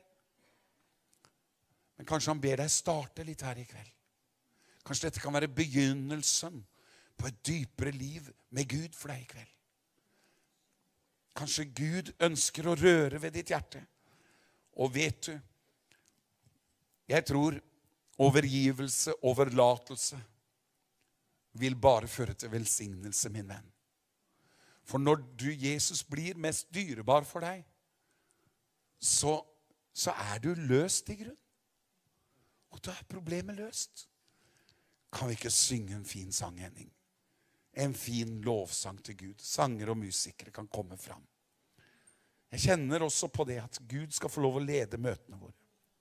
Men kanskje han ber deg starte litt her i kveld. Kanskje dette kan være begynnelsen på et dypere liv med Gud for deg i kveld. Kanskje Gud ønsker å røre ved ditt hjerte. Og vet du, jeg tror overgivelse, overlatelse vil bare føre til velsignelse, min venn. For når du, Jesus, blir mest dyrebar for deg, så er du løst i grunn. Og da er problemet løst. Kan vi ikke synge en fin sang, Henning? En fin lovsang til Gud. Sanger og musikere kan komme fram. Jeg kjenner også på det at Gud skal få lov å lede møtene våre.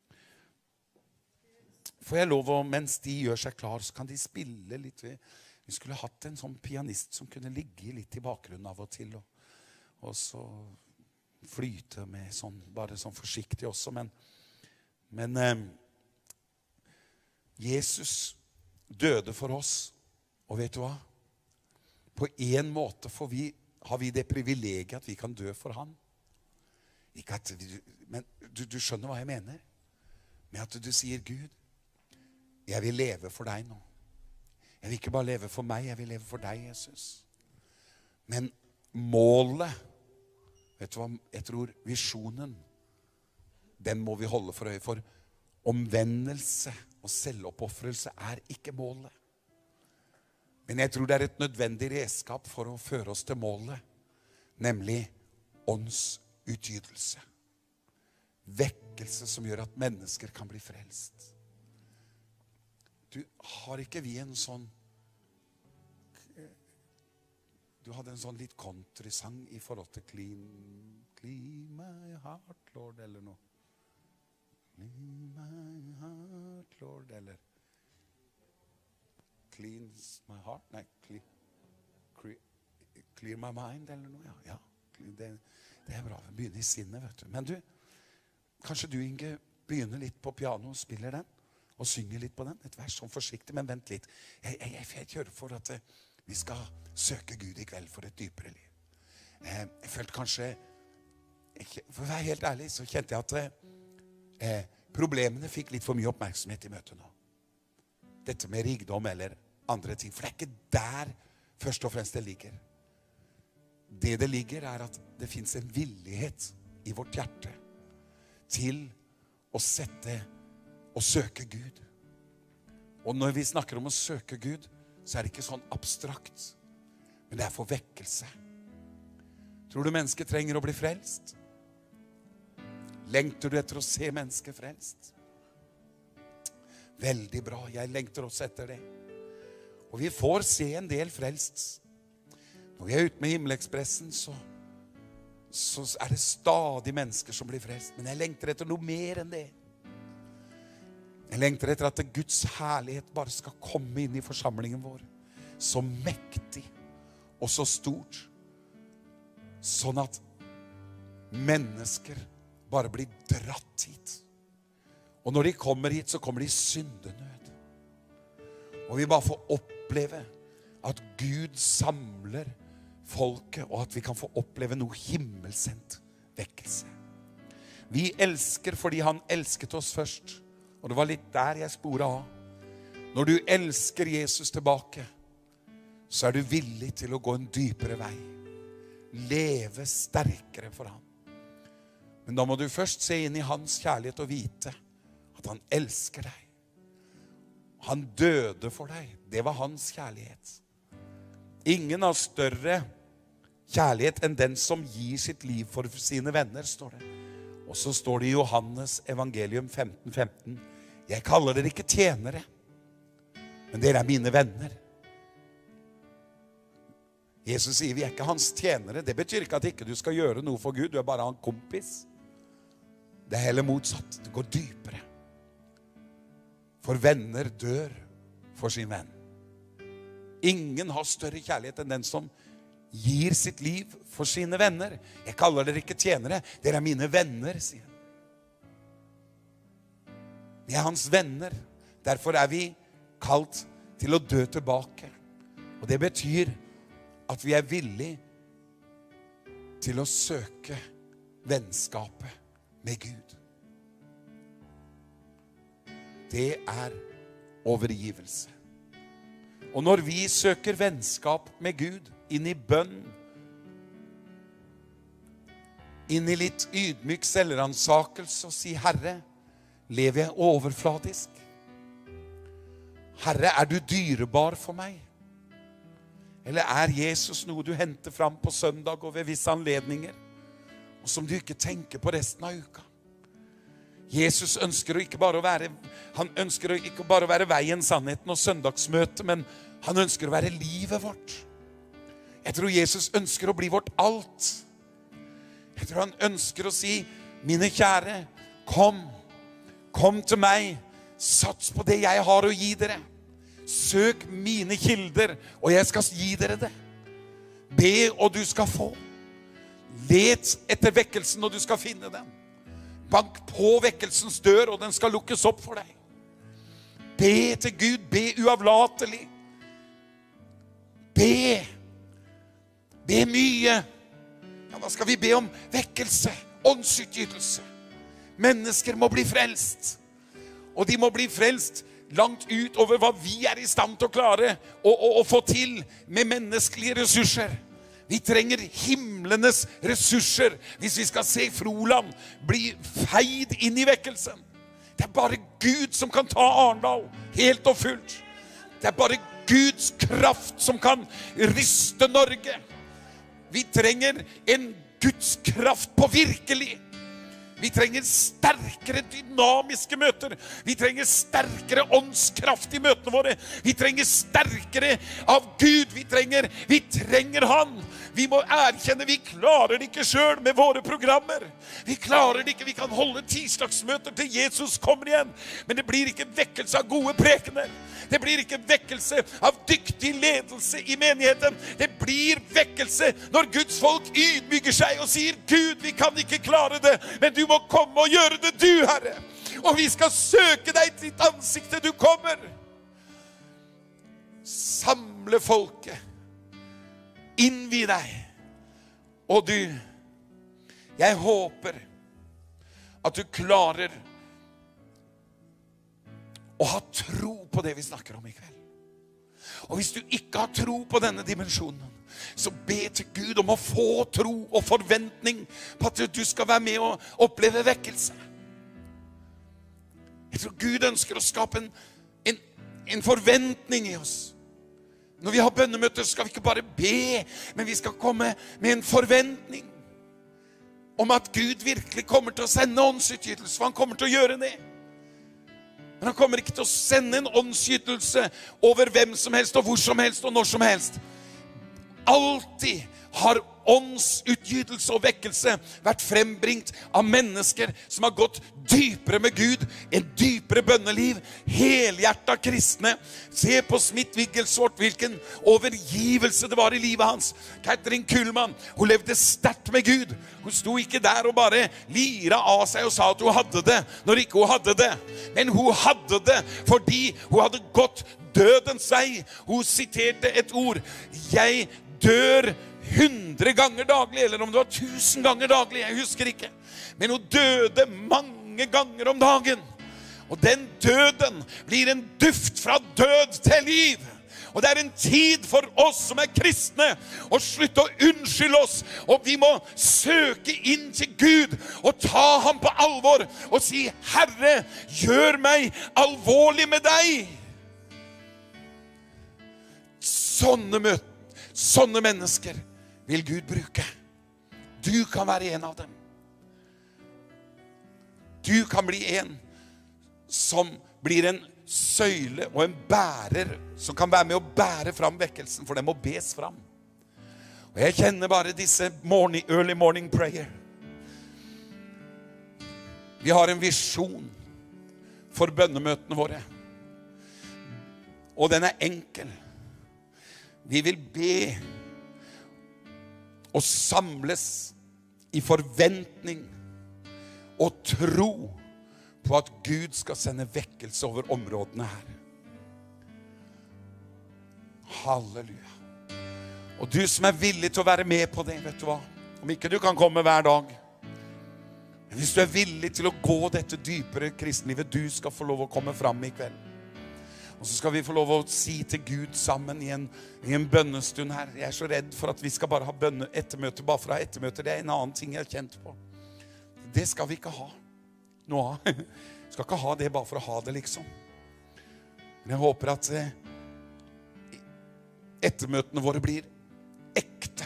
Får jeg lov å, mens de gjør seg klar, så kan de spille litt. Vi skulle hatt en sånn pianist som kunne ligge litt i bakgrunnen av og til, og så flyte med sånn, bare sånn forsiktig også. Men Jesus døde for oss, og vet du hva? På en måte har vi det privilegiet at vi kan dø for han. Ikke at men du skjønner hva jeg mener? Med at du sier, Gud, jeg vil leve for deg nå. Jeg vil ikke bare leve for meg, jeg vil leve for deg, Jesus. Men målet, vet du hva, jeg tror visjonen, den må vi holde for øye for. Omvendelse og selvoppofrelse er ikke målet. Men jeg tror det er et nødvendig redskap for å føre oss til målet, nemlig åndsutgytelse. Vekkelse som gjør at mennesker kan bli frelst. Du, har ikke vi en sånn, du hadde en sånn litt countrysang i forhold til Clean my heart, Lord, eller noe. Clean my heart, Lord, eller Cleans my heart, nei, Clear my mind, eller noe, ja. Det er bra, vi begynner i sinnet, vet du. Men du, kanskje du, Inge, begynner litt på piano og spiller den, og synger litt på den. Et vers sånn forsiktig, men vent litt. Jeg kjører for at vi skal søke Gud i kveld for et dypere liv. Jeg følte kanskje, for å være helt ærlig, så kjente jeg at problemene fikk litt for mye oppmerksomhet i møtet nå. Dette med rikdom eller andre ting, for det er ikke der først og fremst det ligger. Det ligger er at det finnes en villighet i vårt hjerte til å sette å søke Gud. Og når vi snakker om å søke Gud, så det ikke sånn abstrakt, men det for vekkelse. Tror du mennesket trenger å bli frelst? Lengter du etter å se mennesket frelst? Veldig bra, jeg lengter også etter det. Og vi får se en del frelst. Når vi ute med Himmelekspressen, så det stadig mennesker som blir frelst. Men jeg lengter etter noe mer enn det. Jeg lengter etter at Guds herlighet bare skal komme inn i forsamlingen vår. Så mektig og så stort. Sånn at mennesker bare blir dratt hit. Og når de kommer hit, så kommer de i syndenød. Og vi bare får oppleve at Gud samler folket, og at vi kan få oppleve noe himmelsendt vekkelse. Vi elsker fordi han elsket oss først. Og det var litt der jeg sporet av. Når du elsker Jesus tilbake, så du villig til å gå en dypere vei. Leve sterkere for ham. Men da må du først se inn i hans kjærlighet og vite at han elsker deg. Han døde for deg. Det var hans kjærlighet. Ingen har større kjærlighet enn den som gir sitt liv for sine venner, står det. Og så står det i Johannes evangelium 15:15. Jeg kaller dere ikke tjenere, men dere mine venner. Jesus sier vi ikke hans tjenere. Det betyr ikke at ikke du skal gjøre noe for Gud. Du bare en kompis. Det heller motsatt. Det går dypere. For venner dør for sin venn. Ingen har større kjærlighet enn den som gir sitt liv for sine venner. Jeg kaller dere ikke tjenere. Dere mine venner, sier han. Vi hans venner. Derfor vi kalt til å dø tilbake. Og det betyr at vi villige til å søke vennskapet med Gud. Det overgivelse. Og når vi søker vennskap med Gud, inn i bønn, inn i litt ydmyk selvransakelse og si, Herre, lever jeg overfladisk? Herre, du dyrebar for meg? Eller Jesus noe du henter fram på søndag og ved visse anledninger, og som du ikke tenker på resten av uka? Jesus ønsker ikke bare å være veien, sannheten og søndagsmøte, men han ønsker å være livet vårt. Jeg tror Jesus ønsker å bli vårt alt. Jeg tror han ønsker å si, mine kjære, kom til meg, sats på det jeg har å gi dere. Søk mine kilder, og jeg skal gi dere det. Be, og du skal få. Let etter vekkelsen, og du skal finne den. Bank på vekkelsens dør, og den skal lukkes opp for deg. Be til Gud, be uavlatelig. Be mye. Ja, hva skal vi be om? Vekkelse, åndsutgytelse. Mennesker må bli frelst. Og de må bli frelst langt ut over hva vi i stand til å klare å få til med menneskelige ressurser. Vi trenger himlenes ressurser hvis vi skal se Froland bli feid inn i vekkelsen. Det bare Gud som kan ta Arendal helt og fullt. Det bare Guds kraft som kan ryste Norge. Vi trenger en Guds kraft på virkelig. Vi trenger sterkere dynamiske møter. Vi trenger sterkere åndskraft i møtene våre. Vi trenger sterkere av Gud. Vi trenger han. Vi må erkjenne, vi klarer det ikke selv med våre programmer. Vi klarer det ikke, vi kan holde tirsdagsmøter til Jesus kommer igjen. Men det blir ikke vekkelse av gode prekener. Det blir ikke vekkelse av dyktig ledelse i menigheten. Det blir vekkelse når Guds folk ydmyker seg og sier, Gud, vi kan ikke klare det, men du må komme og gjøre det du, Herre. Og vi skal søke deg til ditt ansikt til du kommer. Samle folket. Innvi deg. Og du, jeg håper at du klarer å ha tro på det vi snakker om i kveld. Og hvis du ikke har tro på denne dimensjonen, så be til Gud om å få tro og forventning på at du skal være med og oppleve vekkelse. Jeg tror Gud ønsker å skape en forventning i oss. Når vi har bønnemøter, skal vi ikke bare be, men vi skal komme med en forventning om at Gud virkelig kommer til å sende åndsutgytelse, for han kommer til å gjøre det. Men han kommer ikke til å sende en åndsgytelse over hvem som helst, og hvor som helst, og når som helst. Alltid har åndsutgytelse og vekkelse vært frembringt av mennesker som har gått dypere med Gud, en dypere bønneliv, helhjertet kristne. Se på Smith Wigglesworth, hvilken overgivelse det var i livet hans. Katrin Kuhlman, hun levde sterkt med Gud. Hun sto ikke der og bare lira av seg og sa at hun hadde det, når ikke hun hadde det. Men hun hadde det fordi hun hadde gått dødens vei. Hun siterte et ord: jeg dør 100 ganger daglig, eller om det var 1000 ganger daglig, jeg husker ikke. Men hun døde mange ganger om dagen. Og den døden blir en duft fra død til liv. Og det er en tid for oss som er kristne å slutte å unnskylde oss. Og vi må søke inn til Gud og ta ham på alvor og si: Herre, gjør meg alvorlig med deg. Sånne mennesker vil Gud bruke. Du kan være en av dem. Du kan bli en som blir en søyle og en bærer, som kan være med å bære fram vekkelsen, for den må bes fram. Og jeg kjenner bare disse early morning prayer. Vi har en visjon for bønnemøtene våre. Og den er enkel. Vi vil be og samles i forventning og tro på at Gud skal sende vekkelse over områdene her. Halleluja. Og du som er villig til å være med på det, vet du hva? Om ikke du kan komme hver dag, men hvis du er villig til å gå dette dypere kristenlivet, du skal få lov å komme fram i kveld. Og så skal vi få lov å si til Gud sammen i en bønnestund her. Jeg er så redd for at vi skal bare ha ettermøter, bare for å ha ettermøter. Det er en annen ting jeg har kjent på. Det skal vi ikke ha noe av. Vi skal ikke ha det bare for å ha det, liksom. Men jeg håper at ettermøtene våre blir ekte,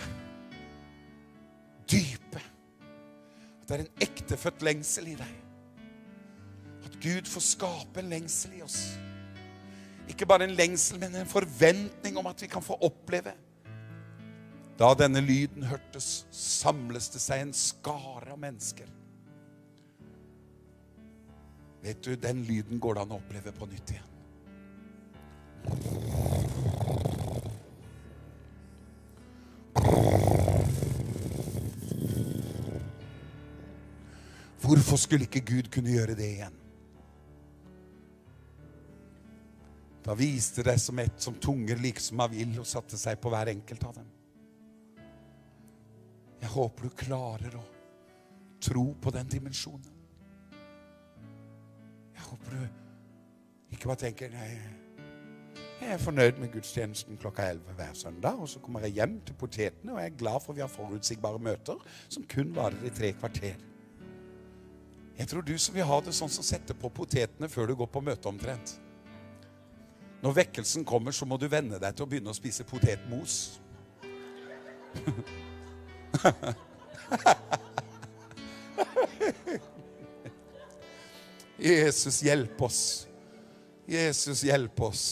dype. At det er en ektefødt lengsel i deg. At Gud får skape en lengsel i oss. Ikke bare en lengsel, men en forventning om at vi kan få oppleve. Da denne lyden hørtes, samles det seg en skare av mennesker. Vet du, den lyden går det an å oppleve på nytt igjen. Hvorfor skulle ikke Gud kunne gjøre det igjen? Da viste det som et som tunger liksom av ild og satte seg på hver enkelt av dem. Jeg håper du klarer å tro på den dimensjonen. Jeg håper du ikke bare tenker: nei, jeg er fornøyd med gudstjenesten klokka 11 hver søndag, og så kommer jeg hjem til potetene, og jeg er glad for vi har forutsigbare møter som kun varer i 3 kvarter. Jeg tror du som vil ha det sånn som setter på potetene før du går på møte omtrent. Når vekkelsen kommer, så må du venne deg til å begynne å spise potetmos. Jesus, hjelp oss. Jesus, hjelp oss.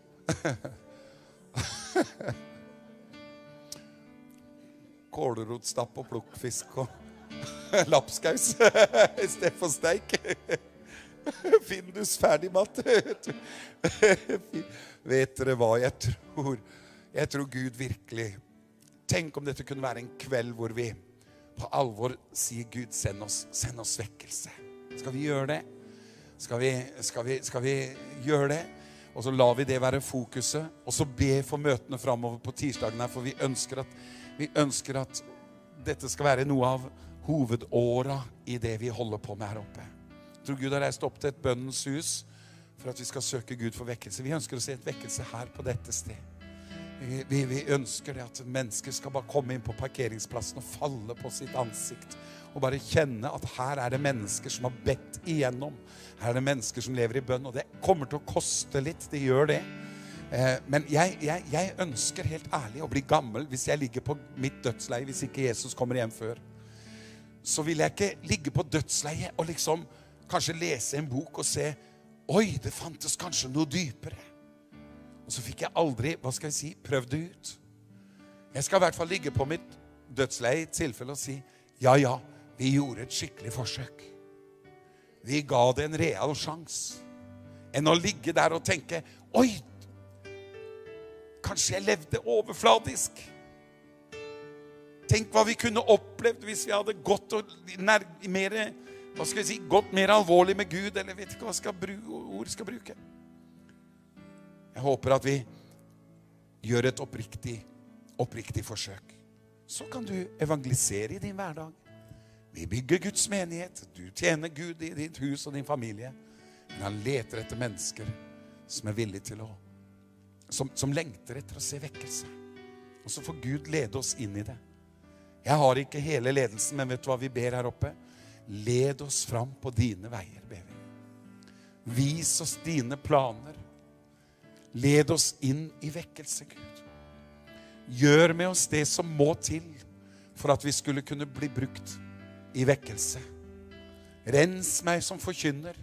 Kålrotstapp og plukkfisk og lapskaus i stedet for steik. Findus ferdig mat. Vet dere hva jeg tror? Jeg tror Gud virkelig. Tenk om dette kunne være en kveld hvor vi på alvor sier: Gud, send oss vekkelse. Skal vi gjøre det? Skal vi gjøre det? Og så lar vi det være fokuset, og så be for møtene fremover på tirsdagen her, for vi ønsker at dette skal være noe av hovedåra i det vi holder på med her oppe. Jeg tror Gud har reist opp til et bønnens hus for at vi skal søke Gud for vekkelse. Vi ønsker å se et vekkelse her på dette sted. Vi ønsker det at mennesker skal bare komme inn på parkeringsplassen og falle på sitt ansikt. Og bare kjenne at her er det mennesker som har bedt igjennom. Her er det mennesker som lever i bønn. Og det kommer til å koste litt, det gjør det. Men jeg ønsker helt ærlig å bli gammel hvis jeg ligger på mitt dødsleie, hvis ikke Jesus kommer hjem før. Så vil jeg ikke ligge på dødsleie og liksom kanskje lese en bok og se, oi, det fantes kanskje noe dypere. Og så fikk jeg aldri, hva skal jeg si, prøvd det ut. Jeg skal i hvert fall ligge på mitt dødsleie i tilfelle og si, ja, vi gjorde et skikkelig forsøk. Vi ga det en real sjans. Enn å ligge der og tenke, oi, kanskje jeg levde overfladisk. Tenk hva vi kunne opplevd hvis vi hadde gått mer, hva skal jeg si, gått mer alvorlig med Gud, eller vet ikke hva ord skal bruke. Jeg håper at vi gjør et oppriktig forsøk. Så kan du evangelisere i din hverdag. Vi bygger Guds menighet. Du tjener Gud i ditt hus og din familie. Men han leter etter mennesker som er villige til å, som lengter etter å se vekkelse. Og så får Gud lede oss inn i det. Jeg har ikke hele ledelsen, men vet du hva vi ber her oppe? Led oss fram på dine veier, ber vi. Vis oss dine planer. Led oss inn i vekkelse, Gud. Gjør med oss det som må til for at vi skulle kunne bli brukt i vekkelse. Rens meg som forkynner.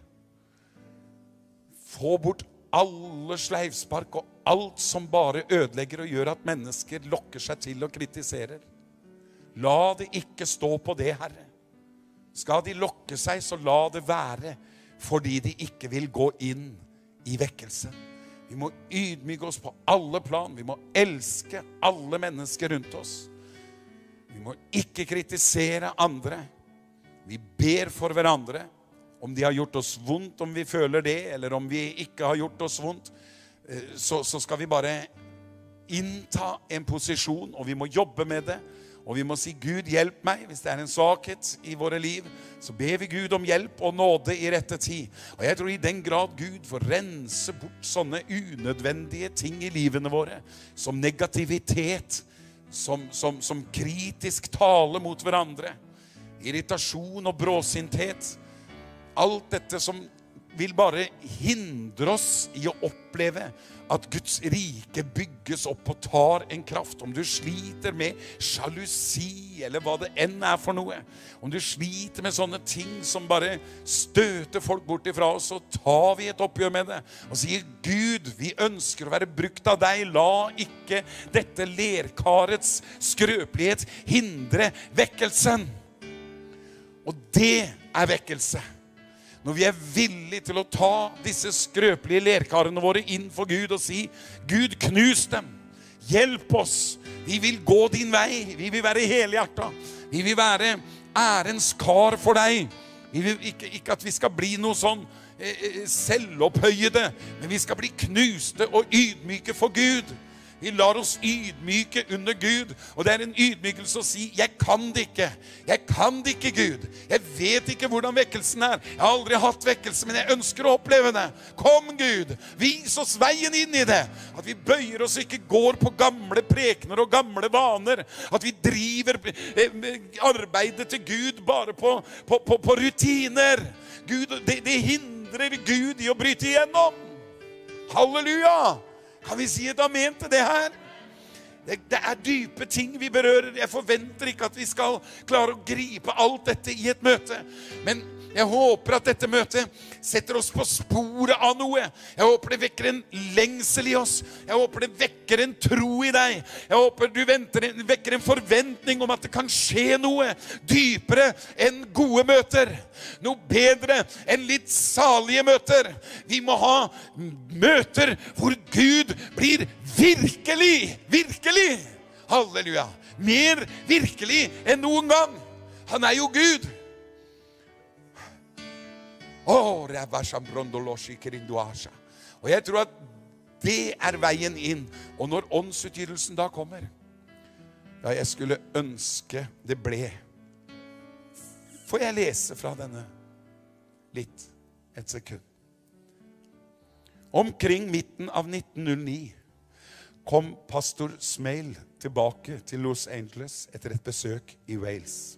Få bort alle sleivspark og alt som bare ødelegger og gjør at mennesker lokker seg til og kritiserer. La det ikke stå på det, Herre. Skal de lokke seg, så la det være, fordi de ikke vil gå inn i vekkelse. Vi må ydmyke oss på alle plan. Vi må elske alle mennesker rundt oss. Vi må ikke kritisere andre. Vi ber for hverandre. Om de har gjort oss vondt, om vi føler det, eller om vi ikke har gjort oss vondt, så skal vi bare innta en posisjon, og vi må jobbe med det. Og vi må si, Gud, hjelp meg. Hvis det er en svakhet i våre liv, så ber vi Gud om hjelp og nåde i rette tid. Og jeg tror i den grad Gud får rense bort sånne unødvendige ting i livene våre, som negativitet, som kritisk tale mot hverandre, irritasjon og bråsinthet, alt dette som vil bare hindre oss i å oppleve at Guds rike bygges opp og tar en kraft. Om du sliter med sjalusi, eller hva det enn er for noe, om du sliter med sånne ting som bare støter folk bort ifra oss, så tar vi et oppgjør med det, og sier, Gud, vi ønsker å være brukt av deg. La ikke dette lerkarets skrøpelighet hindre vekkelsen. Og det er vekkelse. Når vi er villige til å ta disse skrøpelige lerkarene våre inn for Gud og si, Gud, knus dem, hjelp oss, vi vil gå din vei, vi vil være helhjertet, vi vil være ærens kar for deg, vi vil ikke at vi skal bli noe sånn selvopphøyede, men vi skal bli knuste og ydmyke for Gud. Vi lar oss ydmyke under Gud, og det er en ydmykelse å si, jeg kan det ikke, Gud. Jeg vet ikke hvordan vekkelsen er. Jeg har aldri hatt vekkelse, men jeg ønsker å oppleve det. Kom, Gud, vis oss veien inn i det. At vi bøyer oss og ikke går på gamle prekener og gamle vaner. At vi driver arbeidet til Gud bare på rutiner. Gud, det hindrer Gud i å bryte igjennom. Halleluja! Kan vi si et amen til det her? Det er dype ting vi berører. Jeg forventer ikke at vi skal klare å gripe alt dette i et møte. Men jeg håper at dette møtet setter oss på sporet av noe. Jeg håper det vekker en lengsel i oss. Jeg håper det vekker en tro i deg. Jeg håper du vekker en forventning om at det kan skje noe dypere enn gode møter. Noe bedre enn litt salige møter. Vi må ha møter hvor Gud blir virkelig. Halleluja. Mer virkelig enn noen gang. Han er jo Gud. Og jeg tror at det er veien inn. Og når åndsutgytelsen da kommer, ja, jeg skulle ønske det ble. Får jeg lese fra denne litt, et sekund. Omkring midten av 1909 kom pastor Smail tilbake til Los Angeles etter et besøk i Wales.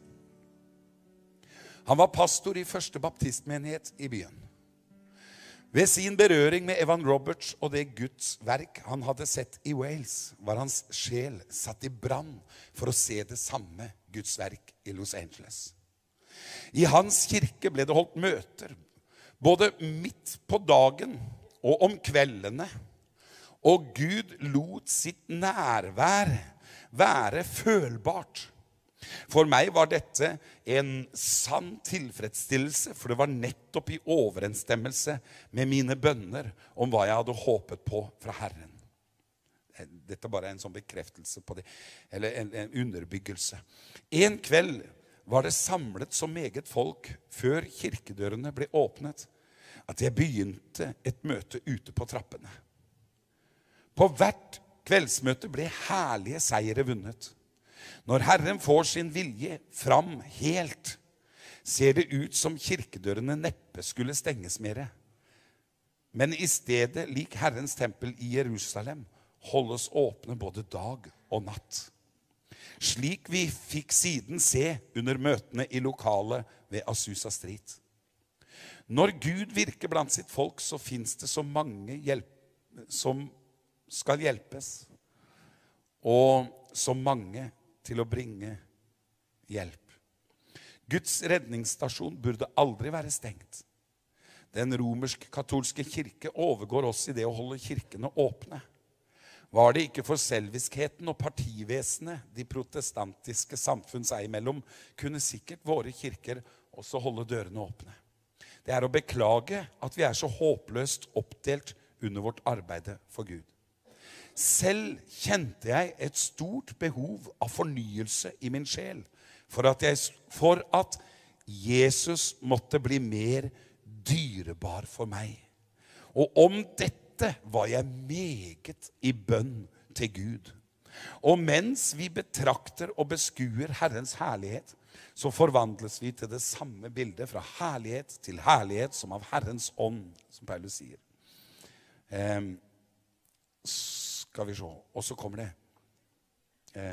Han var pastor i første baptistmenighet i byen. Ved sin berøring med Evan Roberts og det Guds verk han hadde sett i Wales, var hans sjel satt i brann for å se det samme Guds verk i Los Angeles. I hans kirke ble det holdt møter, både midt på dagen og om kveldene, og Gud lot sitt nærvær være følbart. For meg var dette en sann tilfredsstillelse, for det var nettopp i overensstemmelse med mine bønner om hva jeg hadde håpet på fra Herren. Dette bare er en sånn bekreftelse på det, eller en underbyggelse. En kveld var det samlet så meget folk før kirkedørene ble åpnet, at jeg begynte et møte ute på trappene. På hvert kveldsmøte ble herlige seire vunnet. Når Herren får sin vilje fram helt, ser det ut som kirkedørene neppe skulle stenges mere. Men i stedet, lik Herrens tempel i Jerusalem, holdes åpne både dag og natt. Slik vi fikk siden se under møtene i lokalet ved Azusa Street. Når Gud virker blant sitt folk, så finnes det så mange som skal hjelpes, og så mange til å bringe hjelp. Guds redningsstasjon burde aldri være stengt. Den romersk-katolske kirke overgår oss i det å holde kirkene åpne. Var det ikke for selviskheten og partivesenet de protestantiske samfunn seg imellom, kunne sikkert våre kirker også holde dørene åpne. Det er å beklage at vi er så håpløst oppdelt under vårt arbeide for Gud. Selv kjente jeg et stort behov av fornyelse i min sjel, for at Jesus måtte bli mer dyrebar for meg. Og om dette var jeg meget i bønn til Gud. Og mens vi betrakter og beskuer Herrens herlighet, så forvandles vi til det samme bildet fra herlighet til herlighet som av Herrens ånd, som Paulus sier. Skal vi se, og så kommer det.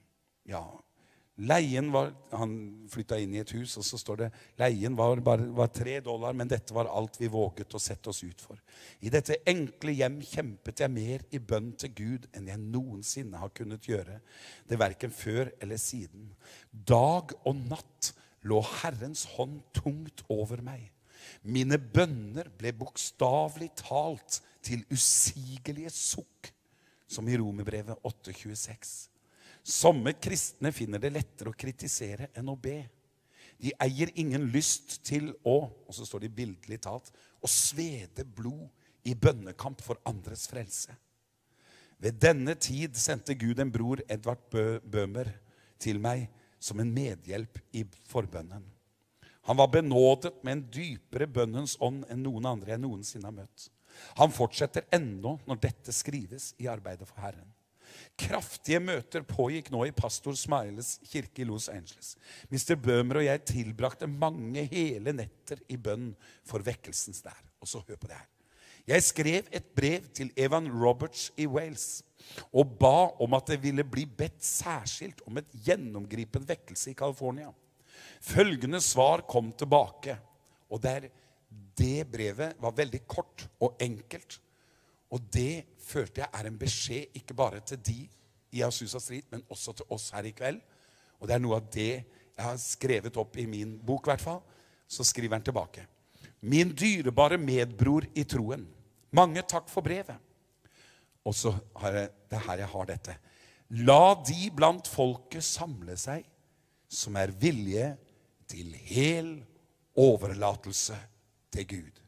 Leien var, han flyttet inn i et hus, og så står det, leien var $3, men dette var alt vi våget å sette oss ut for. I dette enkle hjem kjempet jeg mer i bønn til Gud enn jeg noensinne har kunnet gjøre. Det hverken før eller siden. Dag og natt lå Herrens hånd tungt over meg. Mine bønner ble bokstavelig talt til usigelige sukk, som i Romerbrevet 8:26. Somme kristne finner det lettere å kritisere enn å be. De eier ingen lyst til og så står det bildelig talt, å svede blod i bønnekamp for andres frelse. Ved denne tid sendte Gud en bror, Edvard Bøhmer, til meg som en medhjelp i forbønnen. Han var benådet med en dypere bønnens ånd enn noen andre jeg noensinne har møtt. Han fortsetter ennå når dette skrives i arbeidet for Herren. Kraftige møter pågikk nå i pastor Smiles kirke i Los Angeles. Mr. Bøhmer og jeg tilbrakte mange hele netter i bønn for vekkelsens der. Og så hør på det her. Jeg skrev et brev til Evan Roberts i Wales og ba om at det ville bli bedt særskilt om et gjennomgripende vekkelse i California. Følgende svar kom tilbake, og det brevet var veldig kort og enkelt. Og det følte jeg er en beskjed ikke bare til de i Azusa Street, men også til oss her i kveld. Og det er noe av det jeg har skrevet opp i min bok i hvert fall. Så skriver han tilbake. Min dyrebare medbror i troen. Mange takk for brevet. Og så har jeg, det her jeg har dette. La de blant folket samle seg som er vilje til hel overlatelse til Gud.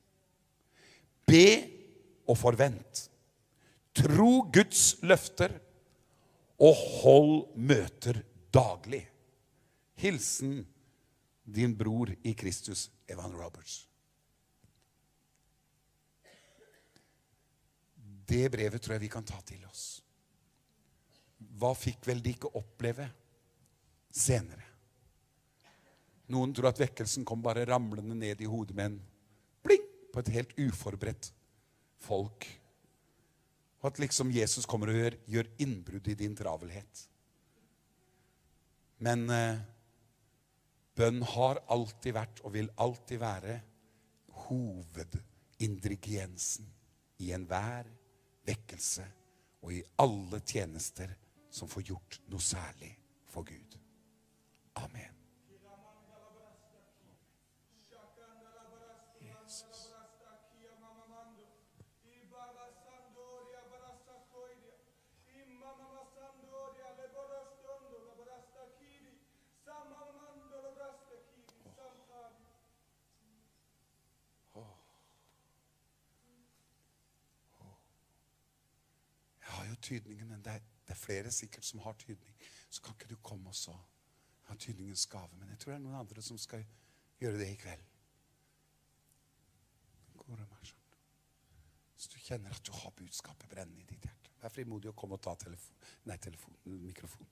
Be og forvent. Tro Guds løfter og hold møter daglig. Hilsen din bror i Kristus, Evan Roberts. Det brevet tror jeg vi kan ta til oss. Hva fikk vel de ikke oppleve senere? Noen tror at vekkelsen kom bare ramlende ned i hodet med en bling på et helt uforberedt folk. Og at liksom Jesus kommer og gjør innbrudd i din travelhet. Men bønn har alltid vært og vil alltid være hovedingrediensen i enhver vekkelse og i alle tjenester som får gjort noe særlig for Gud. Amen. Tydningen, men det er flere sikkert som har tydning. Så kan ikke du komme og så ha tydningens gave. Men jeg tror det er noen andre som skal gjøre det i kveld. Hvis du kjenner at du har budskapet brennende i ditt hjerte, vær frimodig å komme og ta mikrofonen.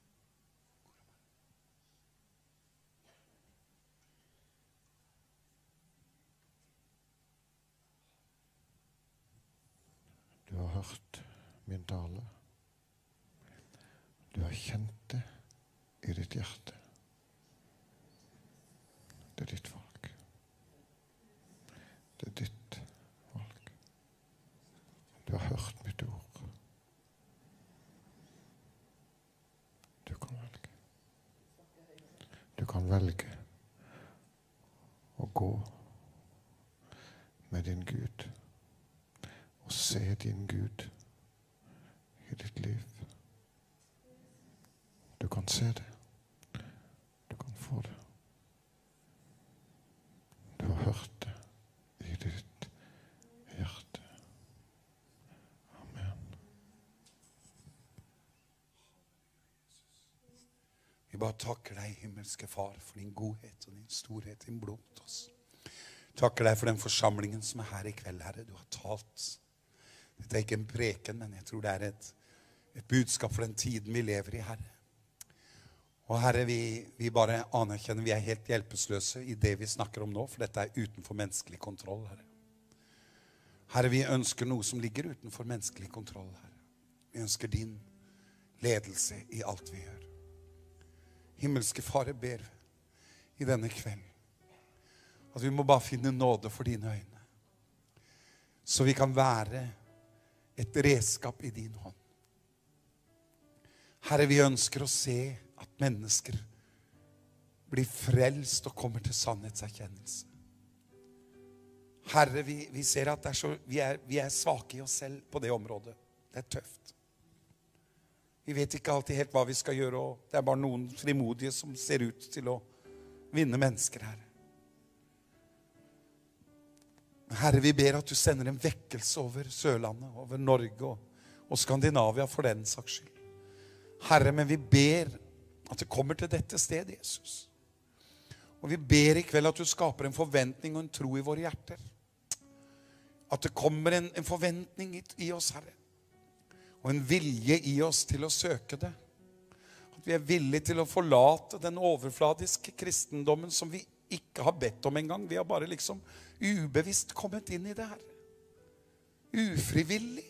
Du har hørt min tale. Du har kjent det i ditt hjerte. Det er ditt valg. Det er ditt valg. Du har hørt mitt ord. Du kan velge. Du kan velge å gå med din Gud og se din Gud i ditt liv. Du kan se det. Du kan få det. Du har hørt det i ditt hjerte. Amen. Vi bare takker deg, himmelske Far, for din godhet og din storhet, din blod mot oss. Takker deg for den forsamlingen som er her i kveld, Herre. Du har talt. Dette er ikke en preken, men jeg tror det er et budskap for den tiden vi lever i, Herre. Og Herre, vi bare anerkjenner vi er helt hjelpeløse i det vi snakker om nå, for dette er utenfor menneskelig kontroll, Herre. Herre, vi ønsker noe som ligger utenfor menneskelig kontroll, Herre. Vi ønsker din ledelse i alt vi gjør. Himmelske Far, jeg ber i denne kveld at vi må bare finne nåde for dine øyne, så vi kan være et redskap i din hånd. Herre, vi ønsker å se at mennesker blir frelst og kommer til sannhetserkjennelse. Herre, vi ser at vi er svake i oss selv på det området. Det er tøft. Vi vet ikke alltid helt hva vi skal gjøre, og det er bare noen frimodige som ser ut til å vinne mennesker, Herre. Herre, vi ber at du sender en vekkelse over Sørlandet, over Norge og Skandinavia for den saks skyld. Herre, men vi ber at det kommer til dette stedet, Jesus. Og vi ber i kveld at du skaper en forventning og en tro i våre hjerter. At det kommer en forventning i oss, Herre. Og en vilje i oss til å søke det. At vi er villige til å forlate den overfladiske kristendommen som vi ikke har bedt om en gang. Vi har bare liksom ubevisst kommet inn i det her. Ufrivillig.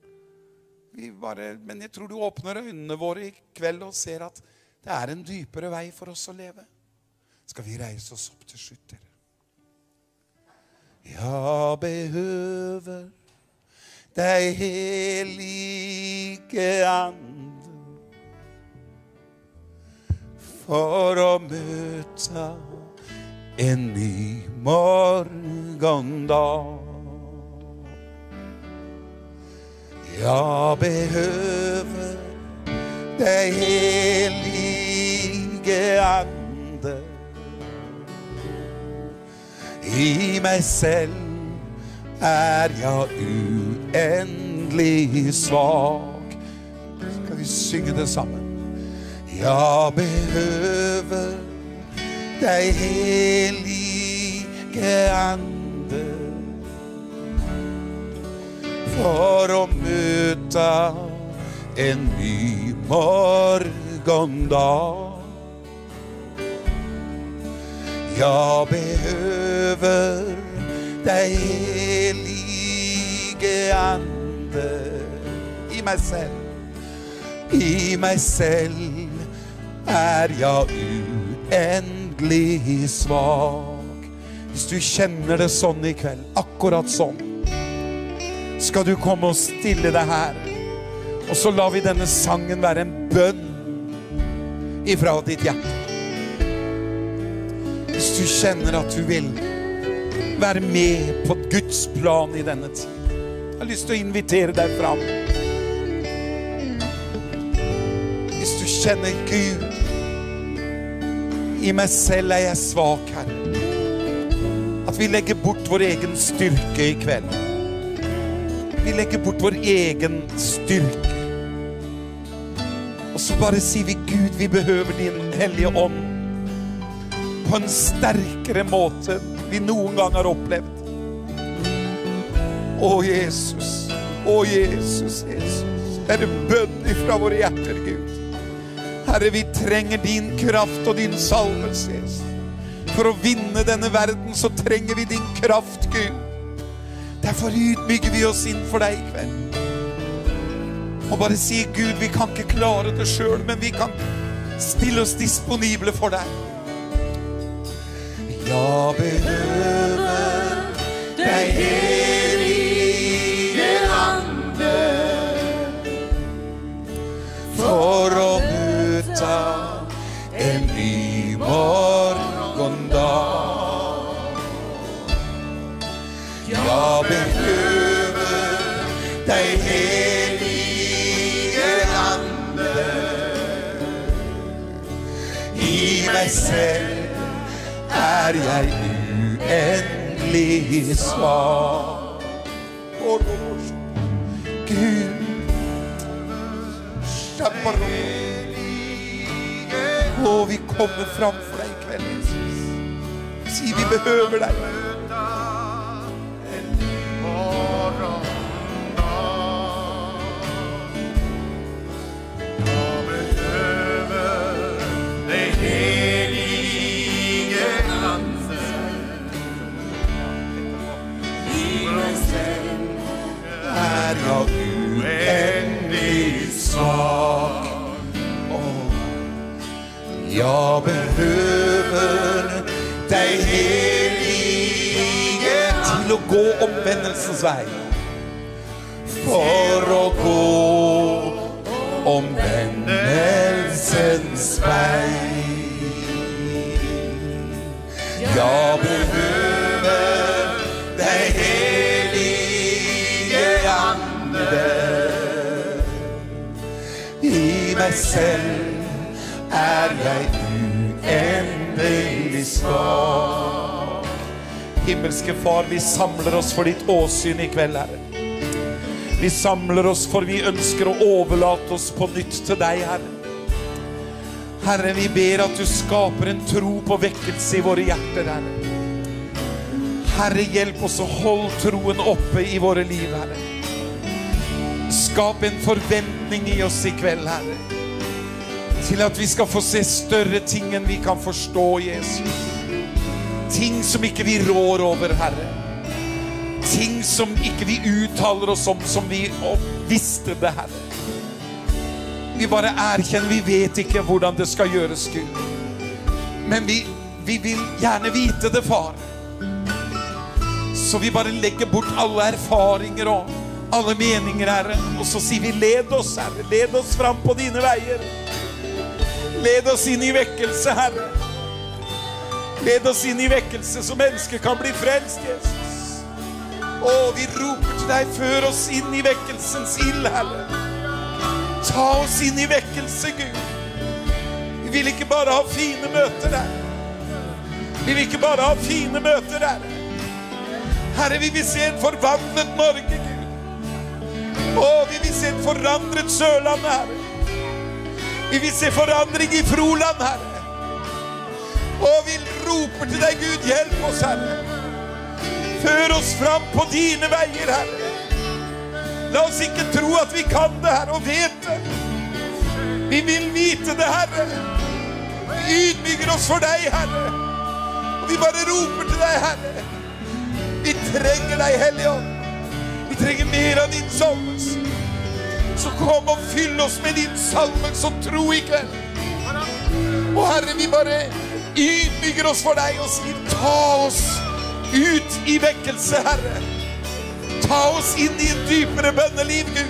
Men jeg tror du åpner øynene våre i kveld og ser at det er en dypere vei for oss å leve. Skal vi reise oss opp til slutt, dere? Jeg behøver deg, Hellige Ande, for å møte en ny morgendag. Jeg behøver deg, Hellige Ande. I meg selv er jeg uendelig svak. Skal vi synge det sammen? Jeg behøver deg, Hellige Ande, for å møte en ny morgendag. Jeg behøver deg, Hellige Ande, meg selv. I meg selv er jeg uendelig svak. Hvis du kjenner det sånn i kveld, akkurat sånn, skal du komme og stille deg her. Og så lar vi denne sangen være en bønn ifra ditt hjerte. Hvis du kjenner at du vil være med på Guds plan i denne tid, jeg har lyst til å invitere deg fram. Hvis du kjenner Gud, i meg selv er jeg svak, Herre. At vi legger bort vår egen styrke i kveld. Vi legger bort vår egen styrke. Og så bare sier vi, Gud, vi behøver din hellige ånd på en sterkere måte vi noen gang har opplevd. Å Jesus, Jesus. Det er en bønn ifra våre hjerter, Gud. Herre, vi trenger din kraft og din salvelse, Jesus. For å vinne denne verden så trenger vi din kraft, Gud. Derfor utbygger vi oss inn for deg i kveld. Og bare si, Gud, vi kan ikke klare det selv, men vi kan stille oss disponible for deg. Jeg behøver deg, Hellige Ande, for å møte en ny morgendag. Jeg behøver deg, Hellige Ande. I meg selv er jeg uendelig svak. Gud, og vi kommer fram for deg i kveld, Jesus. Si vi behøver deg. Er jeg uendelig svak. Jeg behøver deg, Hellige, til å gå omvendelsens vei. For å gå omvendelsens vei. Jeg behøver deg, Hellige Ande. I meg selv er jeg uendelig svak. Himmelske Far, vi samler oss for ditt åsyn i kveld, Herre. Vi samler oss for vi ønsker å overlate oss på nytt til deg, Herre. Herre, vi ber at du skaper en tro på vekkelse i våre hjerter, Herre. Herre, hjelp oss å holde troen oppe i våre liv, Herre. Skap en forventning i oss i kveld, Herre, til at vi skal få se større ting enn vi kan forstå, Jesus. Ting som ikke vi rår over, Herre. Ting som ikke vi uttaler oss om, som vi visste det, Herre. Vi bare erkjenner, vi vet ikke hvordan det skal gjøres, Gud. Men vi vil gjerne vite det, Far. Så vi bare legger bort alle erfaringer og alle meninger, Herre. Og så sier vi, led oss, Herre. Led oss fram på dine veier. Led oss inn i vekkelse, Herre. Led oss inn i vekkelse så mennesker kan bli frelst, Jesus. Og vi roper til deg, før oss inn i vekkelsens ild, Herre. Ta oss inn i vekkelse, Gud. Vi vil ikke bare ha fine møter der. Vi vil ikke bare ha fine møter der. Herre, vi vil se en forvandlet Norge, Gud. Og vi vil se en forandret Sørland, Herre. Vi vil se forandring i Froland, Herre. Og vi roper til deg, Gud, hjelp oss, Herre. Før oss fram på dine veier, Herre. La oss ikke tro at vi kan det, Herre, og vet det. Vi vil vite det, Herre. Vi ydmyker oss for deg, Herre. Og vi bare roper til deg, Herre. Vi trenger deg, Hellige Ånd. Vi trenger mer av din salvelse. Så kom og fyll oss med din salve som tro I kveld. Og Herre, vi bare ydmyker oss for deg og sier, ta oss ut I vekkelse, Herre. Ta oss inn I et dypere bønneliv, Gud.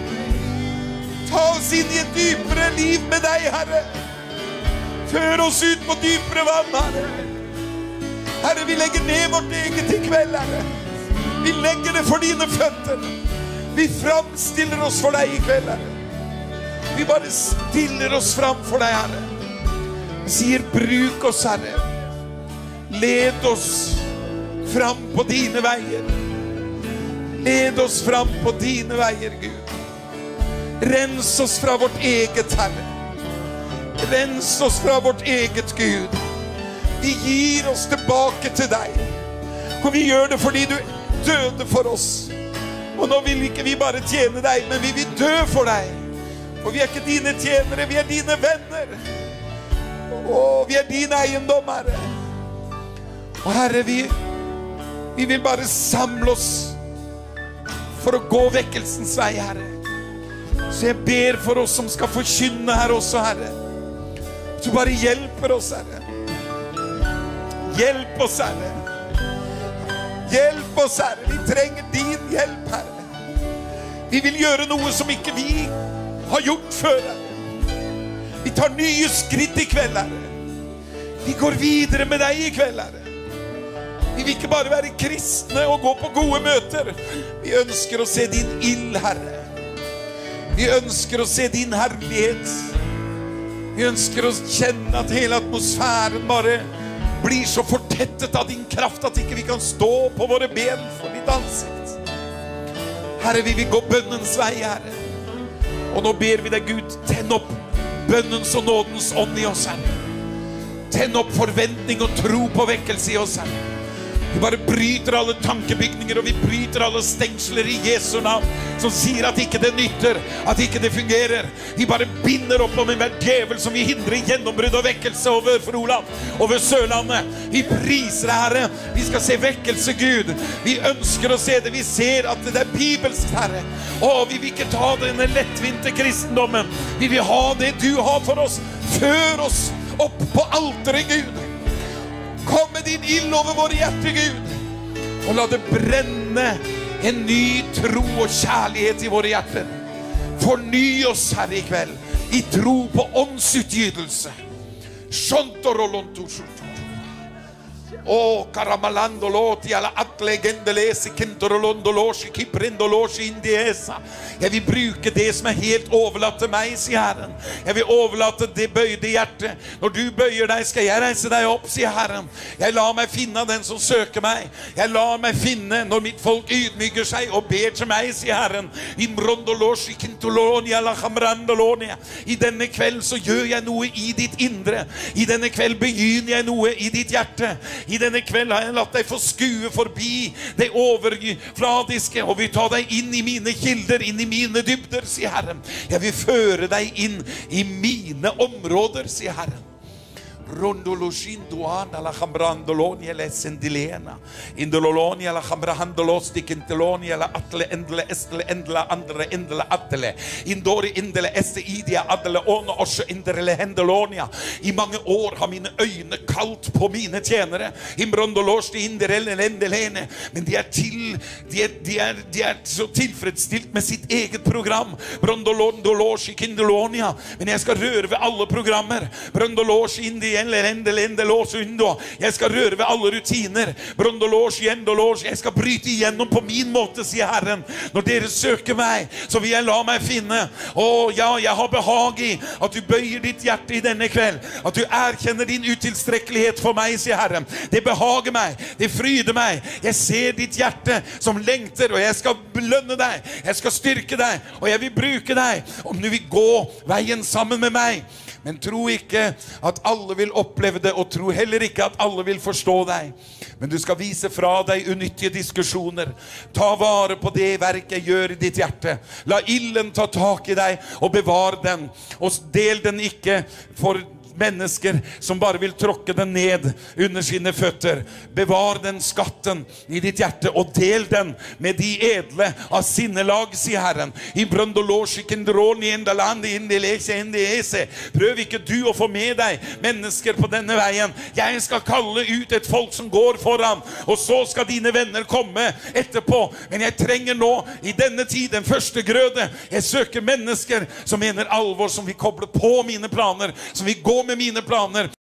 Ta oss inn I et dypere liv med deg, Herre. Før oss ut på dypere vann, Herre. Herre, vi legger ned vårt eget I kveld, Herre. Vi legger det for dine føtter. Vi framstiller oss for deg I kveld, Herre. Vi bare stiller oss fram for deg, Herre. Vi sier, bruk oss, Herre. Led oss fram på dine veier. Led oss fram på dine veier, Gud. Rens oss fra vårt eget, Herre. Rens oss fra vårt eget, Gud. Vi gir oss tilbake til deg. Og vi gjør det fordi du døde for oss. Og nå vil ikke vi bare tjene deg, men vi vil dø for deg. For vi ikke dine tjenere, vi dine venner. Og vi din eiendom, Herre. Og Herre, vi vil bare samle oss for å gå vekkelsens vei, Herre. Så jeg ber for oss som skal forkynne her også, Herre. Du bare hjelper oss, Herre. Hjelp oss, Herre. Hjelp oss, Herre. Vi trenger din hjelp, Herre. Vi vil gjøre noe som ikke vi har gjort før, Herre. Vi tar nye skritt I kveld, Herre. Vi går videre med deg I kveld, Herre. Vi vil ikke bare være kristne og gå på gode møter. Vi ønsker å se din ild, Herre. Vi ønsker å se din herlighet. Vi ønsker å kjenne at hele atmosfæren bare blir så fortettet av din kraft at ikke vi kan stå på våre ben for ditt ansikt. Herre, vi vil gå bønnens vei, Herre. Og nå ber vi deg, Gud, tenn opp bønnens og nådens ånd I oss, Herre. Tenn opp forventning og tro på vekkelse I oss, Herre. Vi bare bryter alle tankebygninger, og vi bryter alle stengsler I Jesu navn, som sier at ikke det nytter, at ikke det fungerer. Vi bare binder opp om enhver djevel som vil hindre gjennombrudd og vekkelse over Froland, over Sørlandet. Vi priser deg, Herre. Vi skal se vekkelse, Gud. Vi ønsker å se det. Vi ser at det bibelsk, Herre. Og vi vil ikke ta denne lettvinte kristendommen. Vi vil ha det du har for oss. Før oss opp på alteret, Gud. Kom med din ild over våre hjerter, Gud. Og la det brenne en ny tro og kjærlighet I våre hjerter. Forny oss, Herre, I kveld. I tro på åndsutgytelse. O caramalando loti alla atle gendelesi kintorolondo loshi kiprendo loshi indiesa. Jeg vil bruke det som helt overlatt til meg, sier Herren. Jeg vil overlate det bøyde hjertet. Når du bøyer deg, skal jeg reise deg opp, sier Herren. Jeg lar meg finne den som søker meg. Jeg lar meg finne når mitt folk ydmyker seg og ber til meg, sier Herren. Imrondo loshi kintolonia la chamrandolonia. I denne kveld så gjør jeg noe I ditt indre. I denne kveld begynner jeg noe I ditt hjerte. I denne kveld har jeg latt deg få skue forbi det overfladiske, og vil ta deg inn I mine kilder, inn I mine dybder, sier Herren. Jeg vil føre deg inn I mine områder, sier Herren. Rondoloshinduana la chambrandolonia le sendilena indolonia la chambrahandolos dikintelonia la atle endle estle endla andre endle atle indori indele este idia adle ono også indrele hendelonia. I mange år har mine øyne kalt på mine tjenere. Imrondolos de indrele endelene, men de så tilfredsstilt med sitt eget program. Brondololos I kindelonia, men jeg skal røre ved alle programmer. Brondolols indi jeg skal røre ved alle rutiner. Jeg skal bryte igjennom på min måte, sier Herren. Når dere søker meg, så vil jeg la meg finne. Ja, jeg har behag I at du bøyer ditt hjerte I denne kveld. At du erkjenner din utilstrekkelighet for meg, sier Herren. Det behager meg, det fryder meg. Jeg ser ditt hjerte som lengter, og jeg skal belønne deg. Jeg skal styrke deg, og jeg vil bruke deg. Om du vil gå veien sammen med meg. Men tro ikke at alle vil oppleve det, og tro heller ikke at alle vil forstå deg. Men du skal vise fra deg unyttige diskusjoner. Ta vare på det verk jeg gjør I ditt hjerte. La ilden ta tak I deg og bevar den. Og del den ikke for mennesker som bare vil tråkke den ned under sine føtter. Bevar den skatten i ditt hjerte og del den med de edle av sinnelag, sier Herren. Prøv ikke du å få med deg mennesker på denne veien. Jeg skal kalle ut et folk som går foran, og så skal dine venner komme etterpå. Men jeg trenger nå, i denne tid, den første grøde. Jeg søker mennesker som mener alvor, som vil koble på mine planer, som vil gå med mine planer.